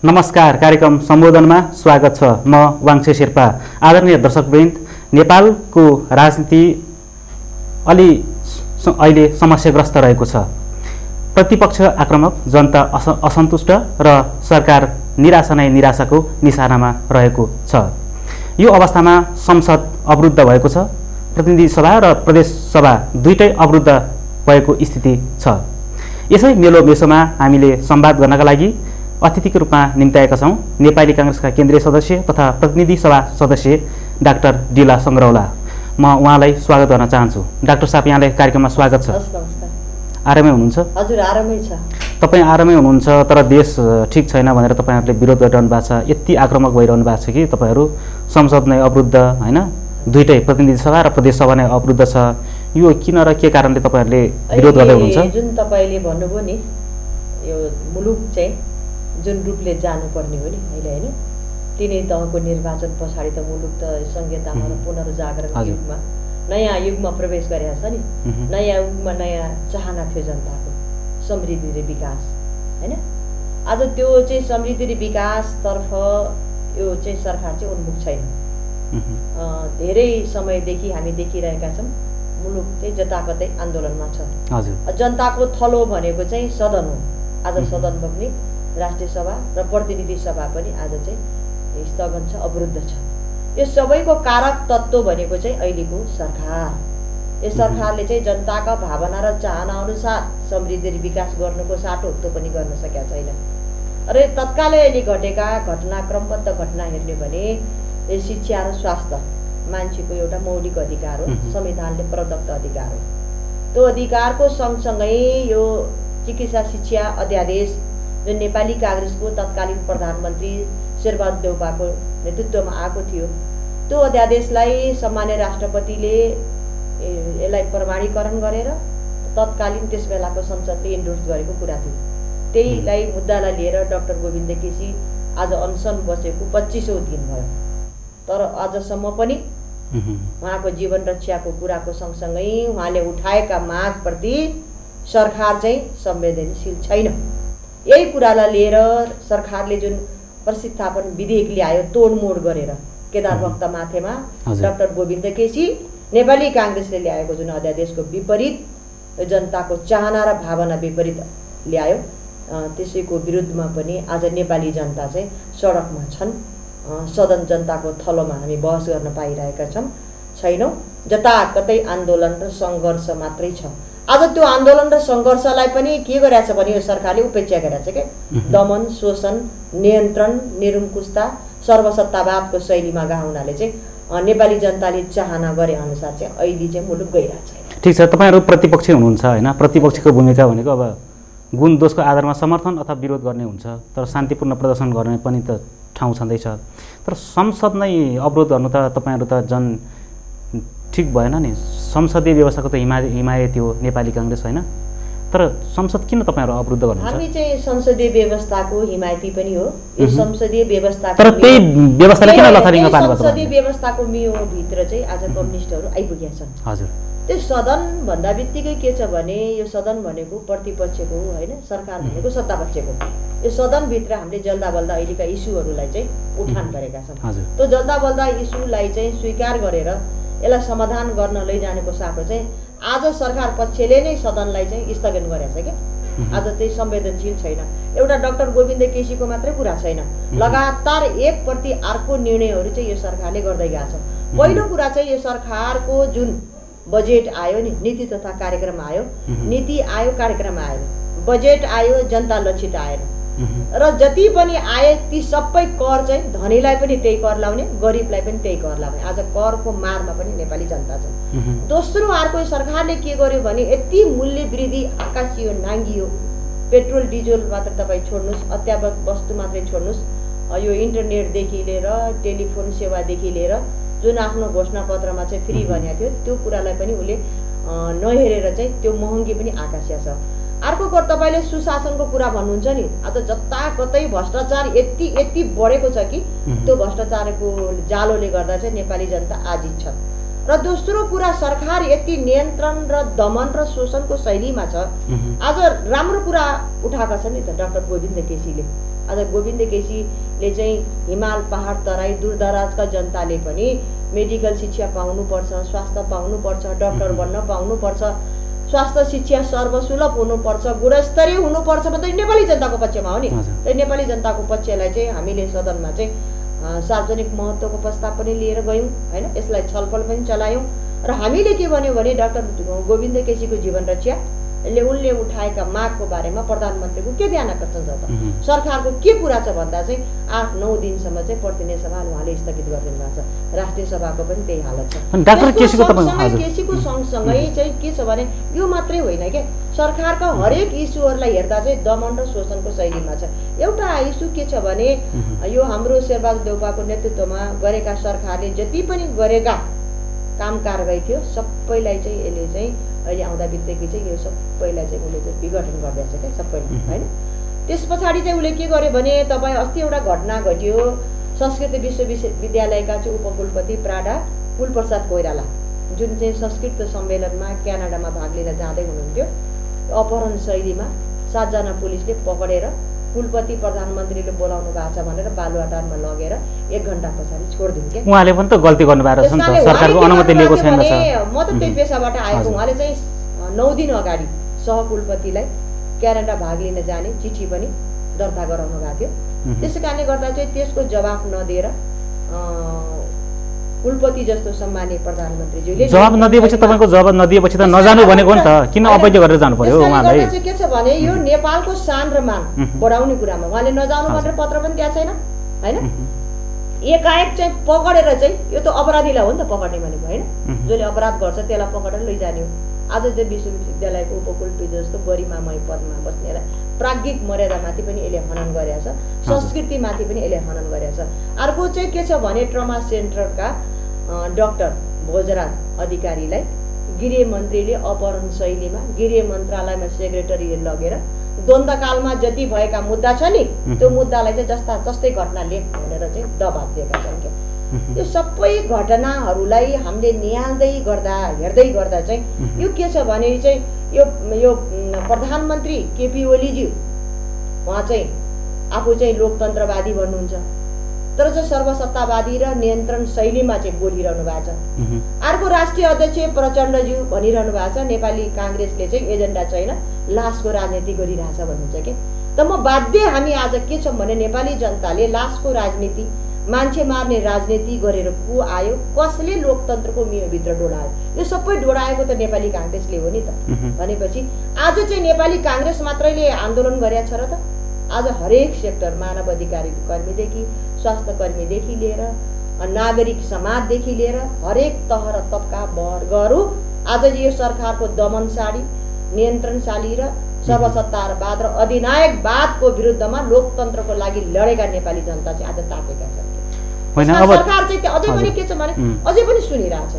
नमस्कार, कार्यक्रम सम्बोधनमा स्वागत छ। म वाङछे शेर्पा। आदरणीय दर्शकवृन्द, नेपालको राजनीति अहिले समस्याग्रस्त रहेको छ। प्रतिपक्ष आक्रामक, जनता असन्तुष्ट र सरकार निराशा नै निराशाको निशानामा रहेको छ। यो अवस्थामा संसद अवरुद्ध भएको छ। प्रतिनिधि सभा र प्रदेश सभा दुईटै अवरुद्ध भएको स्थिति छ। यसै मेलोमेसोमा हामीले संवाद गर्नका लागि अतिथिको रूपमा निम्ताएका छौँ नेपाली कांग्रेसका केन्द्रीय सदस्य तथा प्रतिनिधि सभा सदस्य डाक्टर डिला संग्रौला। म उहाँलाई स्वागत गर्न चाहन्छु। डाक्टर साहब, यहाँलाई कार्यक्रममा स्वागत छ। आरामै हुनुहुन्छ? हजुर, आरामै छ। तपाईँ आरामै हुनुहुन्छ, तर देश ठिक छैन भनेर तपाईँहरूले विरोध गरिरहनु भएको छ। यति आक्रामक भइरहनु भएको छ कि तपाईँहरू संसद नै अवरुद्ध, होइन, दुईटै प्रतिनिधि सभा र प्रदेश सभा नै अवरुद्ध छ। यो किन र के कारणले तपाईँहरूले विरोध गर्दै हुनुहुन्छ? जुन तपाईँले भन्नुभयो नि, यो मुलुक चाहिँ जुन रूपले जानुपर्ने हो नि अहिले, होइन, तिनै तहको निर्वाचन पछाडि त मुलुक त संहितामा र पुनर्जागरण युगमा नयाँ युगमा प्रवेश गरेको छ नि। नयाँ युगमा नयाँ चाहना थियो जनताको, समृद्धि र विकास, होइन। आज त्यो चाहिँ समृद्धि र विकासतर्फ यो चाहिँ सरकार चाहिँ उन्मुख छैन। धेरै समयदेखि हामी देखिरहेका छौँ मुलुक चाहिँ जताकतै आन्दोलनमा छ। जनताको थलो भनेको चाहिँ सदन हो। आज सदनमा पनि राष्ट्रिय सभा र प्रतिनिधि सभा पनि आज चाहिँ स्थगन छ, अवरुद्ध छ। यो सबैको कारक तत्त्व भनेको चाहिँ अहिलेको सरकार। यो सरकारले चाहिँ जनताका भावना र चाहना अनुसार समृद्धि र विकास गर्नुको साटो त्यो पनि गर्न सकेका छैन। र तत्कालै अहिले घटेका घटनाक्रमबद्ध घटना हेर्ने भने शिक्षा र स्वास्थ्य मान्छेको एउटा मौलिक अधिकार हो, संविधानले प्रदत्त अधिकार हो। त्यो अधिकारको सँगसँगै यो चिकित्सा शिक्षा अध्यादेश जुन नेपाली कांग्रेसको तत्कालीन प्रधानमन्त्री शेरबहादुर देउपाको नेतृत्वमा आएको थियो, त्यो अध्यादेशलाई सम्मान्य राष्ट्रपतिले यसलाई प्रमाणीकरण गरेर तत्कालीन त्यस बेलाको संसदले इन्डोर्स गरेको कुरा थियो। त्यहीलाई मुद्दालाई लिएर डाक्टर गोविन्द केसी आज अनसन बसेको 25औं दिन भयो। तर आजसम्म पनि उहाँको जीवन रक्षाको कुराको सँगसँगै उहाँले उठाएका मागप्रति सरकार चाहिँ संवेदनशील छैन। यही कुरालाई लिएर सरकारले जुन प्रतिस्थापन विधेयक ल्यायो तोडमोड गरेर केदार भक्त माथेमा डाक्टर गोविन्द केसी नेपाली कांग्रेसले ल्याएको जुन अध्यादेशको विपरीत, जनताको चाहना र भावना विपरीत ल्यायो, त्यसैको विरुद्धमा पनि आज नेपाली जनता चाहिँ सडकमा छन्। सदन जनताको थलोमा हामी बहस गर्न पाइरहेका छैनौँ। जताकतै आन्दोलन र सङ्घर्ष मात्रै छ। आज त्यो आन्दोलन र सङ्घर्षलाई पनि के गरेछ भने यो सरकारले उपेक्षा गरेछ के। दमन, शोषण, नियन्त्रण, निरङ्कुशता, सर्वसत्तावादको शैलीमा गएको हुनाले चाहिँ नेपाली जनताले चाहना गरे अनुसार चाहिँ अहिले चाहिँ मुलुक गइरहेछ। ठिक छ, तपाईँहरू प्रतिपक्षी हुनुहुन्छ, होइन। प्रतिपक्षको भूमिका भनेको अब गुण दोषको आधारमा समर्थन अथवा विरोध गर्ने हुन्छ, तर शान्तिपूर्ण प्रदर्शन गर्ने पनि त ठाउँ छँदैछ। तर संसद नै अवरोध गर्नु त तपाईँहरू त झन् ठिक भएन नि। संसदीय व्यवस्थाको त हिमायत थियो नेपाली कांग्रेस, होइन। तर संसद किन तपाईँहरू अवरुद्ध गर्नुहुन्छ? हामी चाहिँ संसदीय व्यवस्थाको हिमायती पनि हो। यो संसदीय व्यवस्थाको तर त्यही व्यवस्थाले किन लथालिङमा पार्नु? संसदीय व्यवस्थाको मियोभित्र चाहिँ आज कम्युनिस्टहरू आइपुगेका छन्। हजुर। त्यो सदन भन्दा बित्तिकै के छ भने यो सदन भनेको प्रतिपक्षको, होइन, सरकार भनेको सत्तापक्षको। यो सदनभित्र हामीले जल्दा बल्दा अहिलेका इस्युहरूलाई चाहिँ उठान गरेका छौँ। त्यो जल्दा बल्दा इस्युलाई चाहिँ स्वीकार गरेर यसलाई समाधान गर्न लैजानेको साटो चाहिँ आज सरकार पक्षले नै सदनलाई चाहिँ स्थगन गरेछ क्या। आज त्यही संवेदनशील छैन। एउटा डाक्टर गोविन्द केसीको मात्रै कुरा छैन, लगातार एक प्रति अर्को निर्णयहरू चाहिँ यो सरकारले गर्दै गएको छ। पहिलो कुरा चाहिँ यो सरकारको जुन बजेट आयो नि, नीति तथा कार्यक्रम आयो, नीति आयो, कार्यक्रम आयो, बजेट आयो, जनता लक्षित आएन। र जति पनि आए ती सबै कर चाहिँ धनीलाई पनि त्यही कर लाउने, गरिबलाई पनि त्यही कर लाउने। आज करको मारमा पनि नेपाली जनता छ। दोस्रो अर्को सरकारले के गर्यो भने यति मूल्य वृद्धि आकाशियो, नाङ्गियो। पेट्रोल डिजल मात्र तपाईँ छोड्नुहोस्, अत्यावश्यक वस्तु मात्रै छोड्नुहोस्, यो इन्टरनेटदेखि लिएर टेलिफोन सेवादेखि लिएर जुन आफ्नो घोषणापत्रमा चाहिँ फ्री भनेको थियो त्यो कुरालाई पनि उसले नहेरेर चाहिँ त्यो महँगी पनि आकाशिया छ। अर्को कुरा तपाईँले सुशासनको कुरा भन्नुहुन्छ नि। आज जताकतै भ्रष्टाचार यति बढेको छ कि त्यो भ्रष्टाचारको जालोले गर्दा चाहिँ नेपाली जनता आजित छ। र दोस्रो कुरा सरकार यति नियन्त्रण र दमन र शोषणको शैलीमा छ। आज राम्रो कुरा उठाएका छन् नि त डाक्टर गोविन्द केसीले। आज गोविन्द केसीले चाहिँ हिमाल पहाड तराई दूरदराजका जनताले पनि मेडिकल शिक्षा पाउनुपर्छ, स्वास्थ्य पाउनुपर्छ, डाक्टर बन्न पाउनुपर्छ, स्वास्थ्य शिक्षा सर्वसुलभ हुनुपर्छ, गुणस्तरीय हुनुपर्छ भन्दा नेपाली जनताको पक्षमा हो नि। नेपाली जनताको पक्षलाई चाहिँ हामीले सदनमा चाहिँ सार्वजनिक महत्त्वको प्रस्ताव पनि लिएर गयौँ हैन, यसलाई छलफल पनि चलायौँ र हामीले के भन्यो भने डाक्टर गोविन्द केसीको जीवन रक्षा उनले उठाएका मागको बारेमा प्रधानमन्त्रीको के ध्यान आकर्षण छ त, सरकारको के कुरा छ भन्दा चाहिँ 8-9 दिनसम्म चाहिँ प्रतिनिधि सभा उहाँले स्थगित गरिदिनु भएको छ। राष्ट्रिय सभाको पनि त्यही हालत छ। डाक्टर केसीको केसीको सँगसँगै चाहिँ के छ भने यो मात्रै होइन के, सरकारका हरेक इस्युहरूलाई हेर्दा चाहिँ दमन र शोषणको शैलीमा छ। एउटा इस्यु के छ भने यो हाम्रो शेरबहादुर देउपाको नेतृत्वमा गरेका सरकारले जति पनि गरेका काम कारबाही थियो सबैलाई चाहिँ यसले चाहिँ अहिले आउँदा बित्तिकै चाहिँ यो सबैलाई चाहिँ उसले चाहिँ विघटन गर्दैछ क्या सबैले हैन। त्यस पछाडि चाहिँ उसले के गर्यो भने तपाईँ अस्ति एउटा घटना घट्यो, संस्कृत विश्वविद्यालयका चाहिँ उपकुलपति प्राडा कुलप्रसाद कोइराला जुन चाहिँ संस्कृत सम्मेलनमा क्यानाडामा भाग लिन जाँदै हुनुहुन्थ्यो, अपहरण शैलीमा 7 जना पुलिसले पकडेर कुलपति प्रधानमन्त्रीले बोलाउनु भएको छ भनेर बालुवाटारमा लगेर 1 घण्टा पछाडि छोडिदिनु के। उहाँले पनि त गल्ती गर्नुभएको रहेछ नि त, सरकारको अनुमति लिएको छैन छ। म त त्यही पेशाबाट आएको। उहाँले चाहिँ 9 दिन अगाडि सहकुलपतिलाई क्यानाडा भाग लिन जाने चिठी पनि दर्ता गराउनु भएको थियो। त्यसै कारणले गर्दा चाहिँ त्यसको जवाफ नदिएर कुलपति जस्तो सम्मानीय प्रधानमन्त्रीज्यूले जवाब नदिएपछि तपाईको जवाब नदिएपछि त नजानु भनेको नि त, किन अवैध गरेर जानु पर्यो उहाँलाई? के छ भने यो नेपालको शान र मान बढाउने कुरामा उहाँले नजानु भनेर पत्र पनि दिएको छैन हैन। एकाएक चाहिँ पकडेर चाहिँ यो त अपराधीलाई हो नि त पकड्ने भनेको हैन, जसले अपराध गर्छ त्यसलाई पकडेर लैजाने हो। आज चाहिँ विश्वविद्यालयको उपकुलपति जस्तो गरिमामय पदमा बस्नेलाई प्राज्ञिक मर्यादामाथि पनि यसले हनन गरेको छ, संस्कृतिमाथि पनि यसले हनन गरेको छ। अर्को चाहिँ के छ भने ट्रमा सेन्टरका डाक्टर भोजराज अधिकारीलाई गृहमन्त्रीले अपहरण शैलीमा गृह मन्त्रालयमा सेक्रेटरीले लगेर द्वन्द्वकालमा जति भएका मुद्दा छ नि त्यो मुद्दालाई चाहिँ जस्ता जस्तै घटना लेख भनेर चाहिँ दबाब दिएका छन् के। यो सबै घटनाहरूलाई हामीले निहाल्दै गर्दा हेर्दै गर्दा चाहिँ यो के छ भने चाहिँ यो प्रधानमन्त्री केपी ओलीज्यू उहाँ चाहिँ आफू चाहिँ लोकतन्त्रवादी भन्नुहुन्छ तर चाहिँ सर्वसत्तावादी र नियन्त्रण शैलीमा चाहिँ बोलिरहनु भएको छ। अर्को राष्ट्रिय अध्यक्ष प्रचण्डज्यू भनिरहनु भएको छ नेपाली काङ्ग्रेसले चाहिँ एजेन्डा छैन, लासको राजनीति गरिरहेछ भन्नुहुन्छ के। त म बाध्य हामी आज के छौँ भने नेपाली जनताले लासको राजनीति, मान्छे मार्ने राजनीति गरेर को आयो, कसले लोकतन्त्रको मियोभित्र डोडायो? यो सबै डोडाएको त नेपाली काङ्ग्रेसले हो नि त। भनेपछि आज चाहिँ नेपाली काङ्ग्रेस मात्रैले आन्दोलन गरेको छ र त? आज हरेक सेक्टर मानव अधिकार कर्मीदेखि स्वास्थ्य कर्मीदेखि लिएर नागरिक समाजदेखि लिएर हरेक तह र तबका वर्गहरू आज यो सरकारको दमनशाली, नियन्त्रणशाली र सर्वसत्तावाद र अधिनायकवादको विरुद्धमा लोकतन्त्रको लागि लडेका नेपाली जनता चाहिँ आज तातेका छन्। सरकार चाहिँ अझै पनि के छ भने अझै पनि सुनिरहेछ।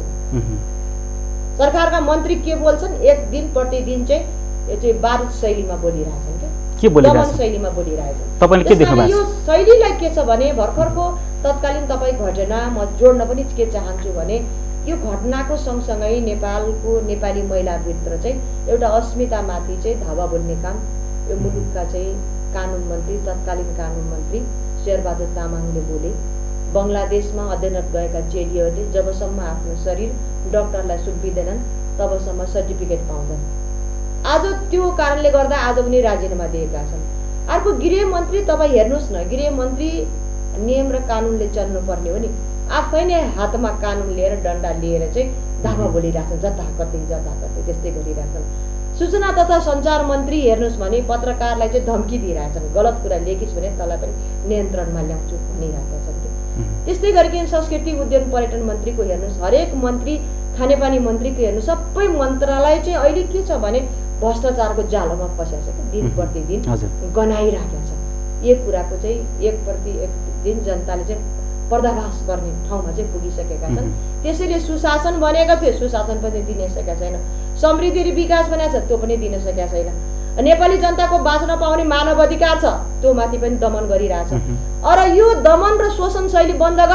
सरकारका मन्त्री के बोल्छन्, एक दिन प्रतिदिन चाहिँ यो चाहिँ बारुद शैलीमा बोलिरहेछन् के बोलिरहेछ, दमन शैलीमा बोलिरहेछन्। तपाईले के देख्नु भएको छ? यो शैलीलाई के छ भने भर्खरको तत्कालीन तपाईँ घटना म जोड्न पनि के चाहन्छु भने यो घटनाको सँगसँगै नेपालको नेपाली महिलाभित्र चाहिँ एउटा अस्मितामाथि चाहिँ धावा बोल्ने काम यो मुलुकका चाहिँ कानुन मन्त्री, तत्कालीन कानुन मन्त्री शेरबहादुर तामाङले बोले। बङ्गलादेशमा अध्ययनरत गएका चेलीहरूले जबसम्म आफ्नो शरीर डाक्टरलाई सुम्पिँदैनन् तबसम्म सर्टिफिकेट पाउँदैन। आज त्यो कारणले गर्दा आज उनी राजीनामा दिएका छन्। अर्को गृहमन्त्री तपाईँ हेर्नुहोस् न, गृहमन्त्री नियम र कानुनले चल्नुपर्ने हो नि, आफै नै हातमा कानुन लिएर डन्डा लिएर चाहिँ धावा बोलिरहेछन्, जताकतै त्यस्तै गरिरहेछन्। सूचना तथा सञ्चार मन्त्री हेर्नुहोस् भने पत्रकारलाई चाहिँ धम्की दिइरहेछन्, गलत कुरा लेखिस् भने तँलाई पनि नियन्त्रणमा ल्याउँछु भनिरहेका छन् कि। त्यस्तै गरिकन संस्कृति उद्योग पर्यटन मन्त्रीको हेर्नुहोस्, हरेक मन्त्री, खानेपानी मन्त्रीको हेर्नुहोस्, सबै मन्त्रालय चाहिँ अहिले के छ भने भ्रष्टाचारको जालोमा फसेको छ कि दिन प्रतिदिन गनाइरहेको छ। एक कुराको चाहिँ एक प्रति एक दिन जनताले चाहिँ पर्दाफास गर्ने ठाउँमा चाहिँ पुगिसकेका छन्। त्यसैले सुशासन भनेको थियो, सुशासन पनि दिन सकेका छैन। समृद्धि र विकास भनेको छ, त्यो पनि दिन सकेका छैन। नेपाली जनताको बाँच्न पाउने मानव अधिकार छ, त्यो माथि पनि दमन गरिरहेछ। र यो दमन र शोषण शैली बन्द गर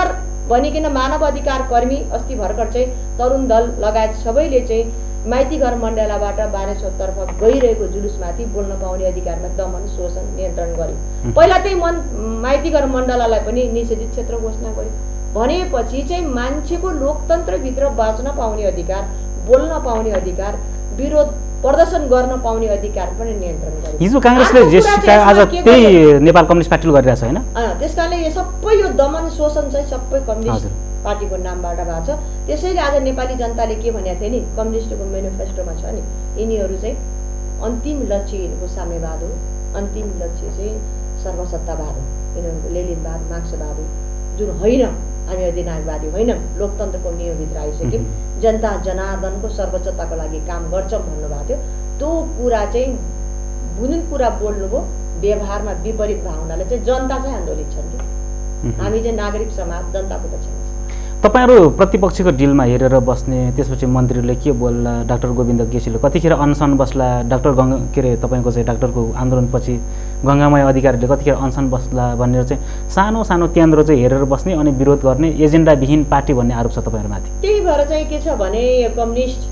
भनिकन मानव अधिकार कर्मी अस्ति भर्खर चाहिँ तरुण दल लगायत सबैले चाहिँ माइती घर मण्डलाबाट बानेश्वरतर्फ गइरहेको जुलुसमाथि बोल्न पाउने अधिकारमा दमन शोषण नियन्त्रण गर्यो। पहिला चाहिँ माइती घर मण्डलालाई पनि निषेधित क्षेत्र घोषणा गर्यो। भनेपछि चाहिँ मान्छेको लोकतन्त्रभित्र बाँच्न पाउने अधिकार, बोल्न पाउने अधिकार, विरोध प्रदर्शन गर्न पाउने अधिकार पनि नियन्त्रण गर्यो। हिजो कांग्रेसले आज त्यही नेपाल कम्युनिस्ट पार्टीले गरिरहेछ हैन? त्यसकारणले यो सबै यो दमन शोषण चाहिँ सबै कम्युनिस्ट पार्टीको नामबाट भएको छ। त्यसैले आज नेपाली जनताले के भनेको थियो नि, कम्युनिस्टको मेनिफेस्टोमा छ नि, यिनीहरू चाहिँ अन्तिम लक्ष्य यिनीहरूको साम्यवाद हो, अन्तिम लक्ष्य चाहिँ सर्वसत्तावाद हो, यिनीहरूको लेनिनवाद मार्क्सवाद हो, जुन होइन हामी अधिनायकवादी होइनौँ, लोकतन्त्रको नियमभित्र आइसक्यौँ, जनता जनार्दनको सर्वोच्चताको लागि काम गर्छौँ भन्नुभएको थियो। त्यो कुरा चाहिँ जुन कुरा बोल्नुभयो व्यवहारमा विपरीत भावनाले चाहिँ जनता चाहिँ आन्दोलित छन् कि हामी चाहिँ नागरिक समाज जनताको पक्षमा। तपाईहरु प्रतिपक्षको डिलमा हेरेर बस्ने, त्यसपछि मन्त्रीले के बोल्ला, डाक्टर गोविन्द केसीले कतिखेर अनसन बस्ला, डाक्टर तपाईको चाहिँ डाक्टरको आन्दोलनपछि गङ्गामय अधिकारीले कतिखेर अनसन बस्ला भनेर चाहिँ सानो सानो केन्द्र चाहिँ हेरेर बस्ने अनि विरोध गर्ने एजेन्डाविहीन पार्टी भन्ने आरोप छ तपाईहरुमाथि। त्यही भएर चाहिँ के छ भने कम्युनिस्ट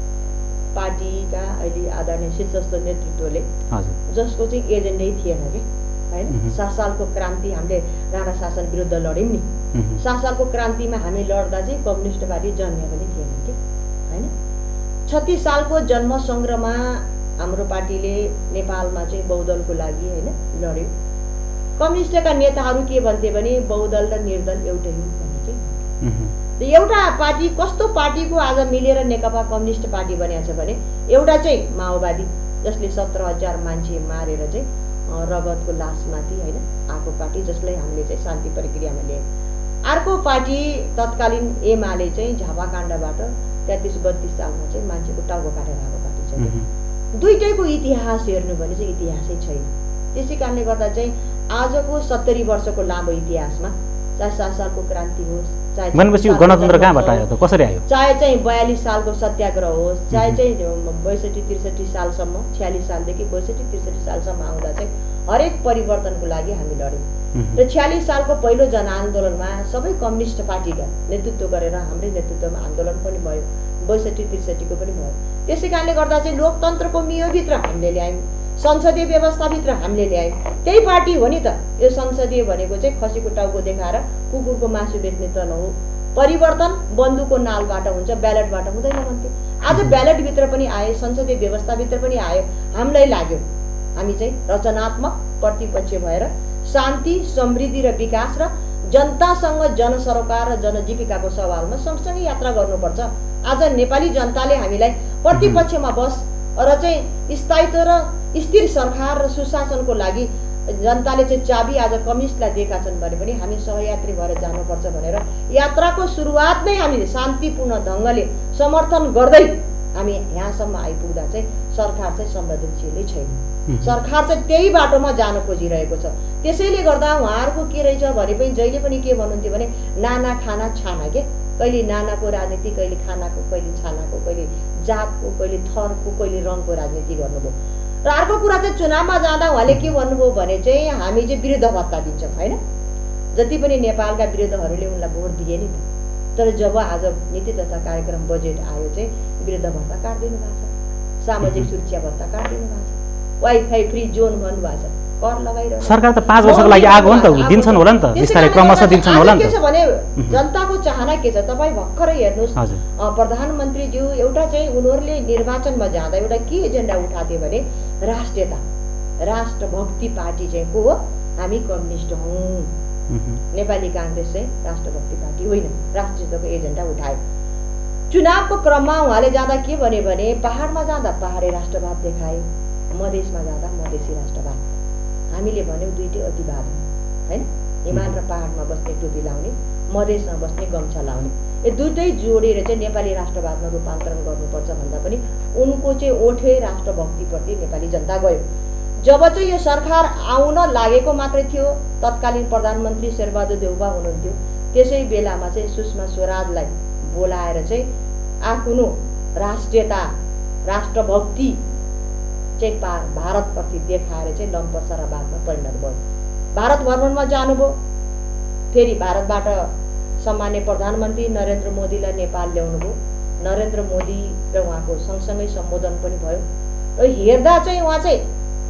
पार्टीका अहिले आदरणीय शीर्षस्थ नेतृत्वले जसको चाहिँ एजेन्डै थिएन कि हैन, 7 सालको क्रान्ति हामीले राणा शासन विरुद्ध लड्यौँ नि, 7 सालको क्रान्तिमा हामी लड्दा चाहिँ कम्युनिस्ट पार्टी जन्मिया पनि थिएन कि हैन। 36 सालको जन्म सङ्ग्रहमा हाम्रो पार्टीले नेपालमा चाहिँ बहुदलको लागि हैन लड्यो। कम्युनिस्टका नेताहरू के भन्थे भने बहुदल र निर्दल एउटै हो भने कि एउटा पार्टी कस्तो पार्टीको आज मिलेर नेकपा कम्युनिस्ट पार्टी बनेको छ भने एउटा चाहिँ माओवादी जसले 17,000 मान्छे मारेर चाहिँ रगतको लासमाथि हैन आएको पार्टी, जसलाई हामीले चाहिँ शान्ति प्रक्रियामा ल्यायौँ। अर्को पार्टी तत्कालीन एमाले चाहिँ झापाकाण्डबाट 33-32 सालमा चाहिँ मान्छेको टाउको काटेर आएको पार्टी छ। दुईटैको इतिहास हेर्नु भने चाहिँ इतिहासै छैन। त्यसै कारणले गर्दा चाहिँ आजको 70 वर्षको लामो इतिहासमा चाहे 7 सालको क्रान्ति होस्, चाहे गणतन्त्र कहाँबाट आयो त, कसरी आयो, चाहे चाहिँ 42 सालको सत्याग्रह होस्, चाहे चाहिँ 62-63 सालसम्म, 46 सालदेखि 62-63 सालसम्म आउँदा चाहिँ हरेक परिवर्तनको लागि हामी लड्यौँ। र 46 सालको पहिलो जनआन्दोलनमा सबै कम्युनिस्ट पार्टीका नेतृत्व गरेर हाम्रै नेतृत्वमा आन्दोलन पनि भयो, 62-63 को पनि भयो। त्यसै कारणले गर्दा चाहिँ लोकतन्त्रको नियमभित्र हामीले ल्यायौँ, संसदीय व्यवस्थाभित्र हामीले ल्यायौँ। त्यही पार्टी हो नि त। यो संसदीय भनेको चाहिँ खसीको टाउको देखाएर कुकुरको मासु बेच्ने त नहो, परिवर्तन बन्दुकको नालबाट हुन्छ, ब्यालेटबाट हुँदैन भन्थे। आज ब्यालेटभित्र पनि आयो, संसदीय व्यवस्थाभित्र पनि आयो। हामीलाई लाग्यो हामी चाहिँ रचनात्मक प्रतिपक्ष भएर शान्ति, समृद्धि र विकास र जनतासँग जनसरोकार र जनजीविकाको सवालमा सँगसँगै यात्रा गर्नुपर्छ। आज नेपाली जनताले हामीलाई प्रतिपक्षमा बस र चाहिँ स्थायित्व र स्थिर सरकार र सुशासनको लागि जनताले चाहिँ चाबी आज कम्युनिस्टलाई दिएका छन् भने पनि हामी सहयात्री भएर जानुपर्छ भनेर यात्राको सुरुवात नै हामीले शान्तिपूर्ण ढङ्गले समर्थन गर्दै हामी यहाँसम्म आइपुग्दा चाहिँ सरकार चाहिँ संवेदनशीलै छैन। सरकार चाहिँ त्यही बाटोमा जान खोजिरहेको छ। त्यसैले गर्दा उहाँहरूको के रहेछ भने पनि जहिले पनि के भन्नुहुन्थ्यो भने नाना खाना छाना के, कहिले नानाको राजनीति, कहिले खानाको, कहिले छानाको, कहिले जातको, कहिले थरको, कहिले रङको राजनीति गर्नुभयो। र अर्को कुरा चाहिँ चुनावमा जाँदा उहाँले के भन्नुभयो भने चाहिँ हामी चाहिँ वृद्ध भत्ता दिन्छौँ होइन। जति पनि नेपालका वृद्धहरूले उनलाई भोट दिए नि त, तर जब आज नीति तथा कार्यक्रम बजेट आयो चाहिँ वृद्ध भत्ता काटिदिनु भएको छ, सामाजिक सुरक्षा भत्ता काटिदिनु भएको छ, वाइफाई फ्री जोन भन्नुभएको छ, कर लगाइरहनु। सरकार त 5 वर्षको लागि आएको हो नि त, दिन्छन् होला नि त, बिस्तारै क्रमशः दिन्छन् होला नि त। के छ भने जनताको चाहना के छ, तपाईँ भर्खरै हेर्नुहोस् प्रधानमन्त्रीज्यू एउटा चाहिँ उनीहरूले निर्वाचनमा जाँदा एउटा के एजेन्डा उठाएको थियो भने राष्ट्रियता, राष्ट्रभक्ति पार्टी चाहिँ को हो, हामी कम्युनिस्ट हौँ, नेपाली काङ्ग्रेस चाहिँ राष्ट्रभक्ति पार्टी होइन, राष्ट्रियताको एजेन्डा उठायो। चुनावको क्रममा उहाँले जाँदा के भन्यो भने पहाडमा जाँदा पहाडे राष्ट्रवाद देखायो, मधेसमा जाँदा मधेसी राष्ट्रवाद। हामीले भन्यौँ दुईटै अतिवाद होइन, हिमाल र पहाडमा बस्ने टोपी लाउने, मधेसमा बस्ने गम्छा लाउने, यो दुईटै जोडेर चाहिँ नेपाली राष्ट्रवादमा रूपान्तरण गर्नुपर्छ भन्दा पनि उनको चाहिँ ओठे राष्ट्रभक्तिप्रति नेपाली जनता गयो। जब चाहिँ यो सरकार आउन लागेको मात्रै थियो, तत्कालीन प्रधानमन्त्री शेरबहादुर देउवा हुनुहुन्थ्यो, त्यसै बेलामा चाहिँ सुषमा स्वराजलाई बोलाएर चाहिँ आफ्नो राष्ट्रियता, राष्ट्रभक्ति चाहिँ भारतप्रति देखाएर चाहिँ लम्पसराबादमा परिणत भयो। भारत भ्रमणमा जानुभयो, फेरि भारतबाट सम्माननीय प्रधानमन्त्री नरेन्द्र मोदीलाई नेपाल ल्याउनुभयो। नरेन्द्र मोदी र उहाँको सँगसँगै सम्बोधन पनि भयो र हेर्दा चाहिँ उहाँ चाहिँ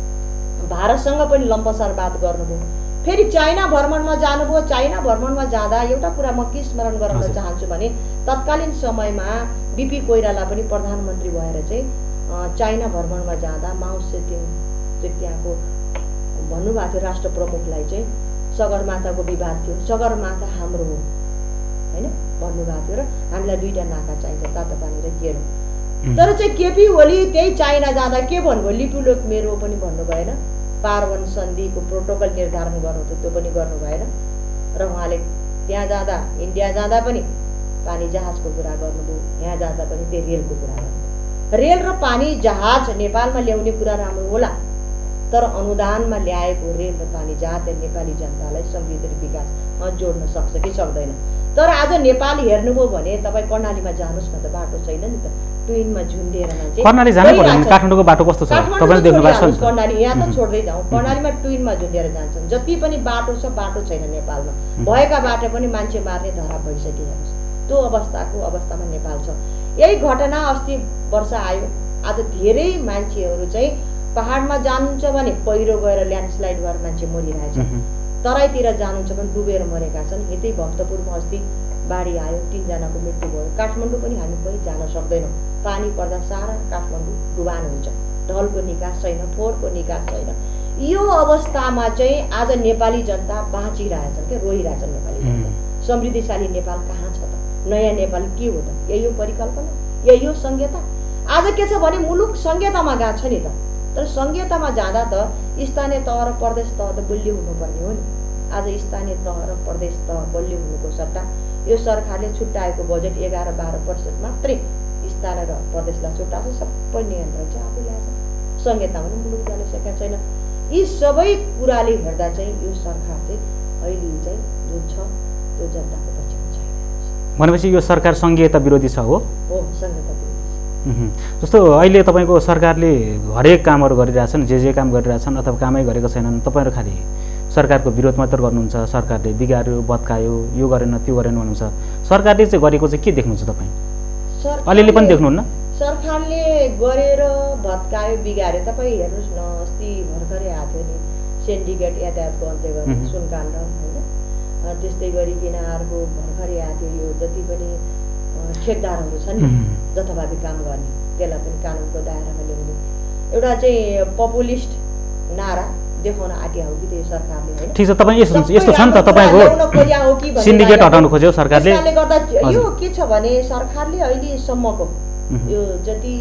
भारतसँग पनि लम्पसारवाद गर्नुभयो। फेरि चाइना भ्रमणमा जानुभयो। चाइना भ्रमणमा जाँदा एउटा कुरा म के स्मरण गराउन चाहन्छु भने तत्कालीन समयमा बीपी कोइराला पनि प्रधानमन्त्री भएर चाहिँ चाइना भ्रमणमा जाँदा माओ सेतुङ चाहिँ त्यहाँको भन्नुभएको थियो राष्ट्र प्रमुखलाई चाहिँ सगरमाथाको विवाद थियो, सगरमाथा हाम्रो हो हैन भन्नुभएको थियो र हामीलाई दुईटा नाका चाहिन्छ, तातोपानी र गेरो। तर चाहिँ केपी ओली त्यही चाइना जाँदा के भन्नुभयो, लिपुलेख मेरो पनि भन्नु भएन, पार्वन सन्धिको प्रोटोकल निर्धारण गर्नु थियो त्यो पनि गर्नु भएन र उहाँले त्यहाँ जाँदा इन्डिया जाँदा पनि पानी जहाजको कुरा गर्नुभयो, यहाँ जाँदा पनि त्यही रेलको कुरा गर्नुभयो। रेल र पानी जहाज नेपालमा ल्याउने कुरा राम्रो होला, तर अनुदानमा ल्याएको रेल र पानी जहाजले नेपाली जनतालाई समृद्धि र विकासमा जोड्न सक्छ कि सक्दैन। तर आज नेपाल हेर्नुभयो भने तपाईँ कर्णालीमा जानुहोस् न त बाटो छैन नि त, ट्विनमा झुन्डेर मान्छे कर्णाली जानै पर्दैन। काठमाडौँको बाटो कस्तो छ तपाईले देख्नु भएको छ? कर्णाली यहाँ त छोड्दै जाउँ, कर्णालीमा ट्विनमा झुन्डेर जान्छन्। जति पनि बाटो छ बाटो छैन नेपालमा, भएका बाटो पनि मान्छे मार्ने धरा भइसकेको छ। त्यो अवस्थामा नेपाल छ। यही घटना अस्ति वर्ष आयो। आज धेरै मान्छेहरू चाहिँ पहाडमा जानुहुन्छ भने पहिरो गएर ल्यान्डस्लाइड भएर मान्छे मरिरहेछ, तराईतिर जानुहुन्छ भने डुबेर मरेका छन्। यतै भक्तपुरमा अस्ति बाढी आयो, 3 जनाको मृत्यु भयो। काठमाडौँ पनि हामी कहीँ जान सक्दैनौँ, पानी पर्दा सारा काठमाडौँ डुबान हुन्छ, ढलको निकास छैन, फोहोरको निकास छैन। यो अवस्थामा चाहिँ आज नेपाली जनता बाँचिरहेछन् क्या, रोइरहेछन् नेपाली जनता। समृद्धिशाली नेपाल कहाँ छ त? नयाँ नेपाल के हो त? यही हो परिकल्पना, यही हो संहिता। आज के छ भने मुलुक संहितामा गएको छ नि त, तर संहितामा जाँदा त स्थानीय तह र प्रदेश तह त बलियो हुनुपर्ने हो नि। आज स्थानीय तह र प्रदेश तह बलियो हुनुको सट्टा यो सरकारले छुट्याएको बजेट 11-12% मात्रै स्थानीय र प्रदेशलाई छुट्याएको, सबै नियन्त्रण चाहिँ आफू ल्याएको छ। संहितामा पनि मुलुक जान सकेका छैन। यी सबै कुराले हेर्दा चाहिँ यो सरकार चाहिँ अहिले चाहिँ जुन छ त्यो जनताको पक्षमा छैन। भनेपछि यो सरकार संघीयता विरोधी छ हो? हो, संहिता विरोधी। जस्तो अहिले तपाईँको सरकारले हरेक कामहरू गरिरहेछन्, जे काम गरिरहेछन् अथवा कामै गरेको छैनन्, तपाईँहरू खालि सरकारको विरोध मात्र गर्नुहुन्छ, सरकारले बिगार्यो भत्कायो यो गरेन त्यो गरेन भन्नुहुन्छ। सरकारले चाहिँ गरेको चाहिँ के देख्नुहुन्छ तपाईँ? अलिअलि पनि देख्नुहुन्न? सरकारले गरेर भत्कायो बिगार्यो तपाईँ हेर्नुहोस् न। अस्ति भर्खरै आएको थियो नि सिन्डिकेट यातायातको अन्त्य गर्ने सुनकाण्ड होइन, त्यस्तै गरिकन अर्को भर्खरै आएको थियो यो जति पनि ठेकदारहरू छन् नि जथाभावी काम गर्ने, त्यसलाई पनि कानुनको दायरामा ल्याउने एउटा चाहिँ पपुलिस्ट नारा देखाउन आँट्या हो कि त्यो सरकारले होइन। ठिक छ, तपाईँ यस्तो छ नि त तपाईँको सिन्डिकेट हटाउनु खोज्यो सरकारले। त्यसले गर्दा यो के छ भने सरकारले अहिलेसम्मको यो जति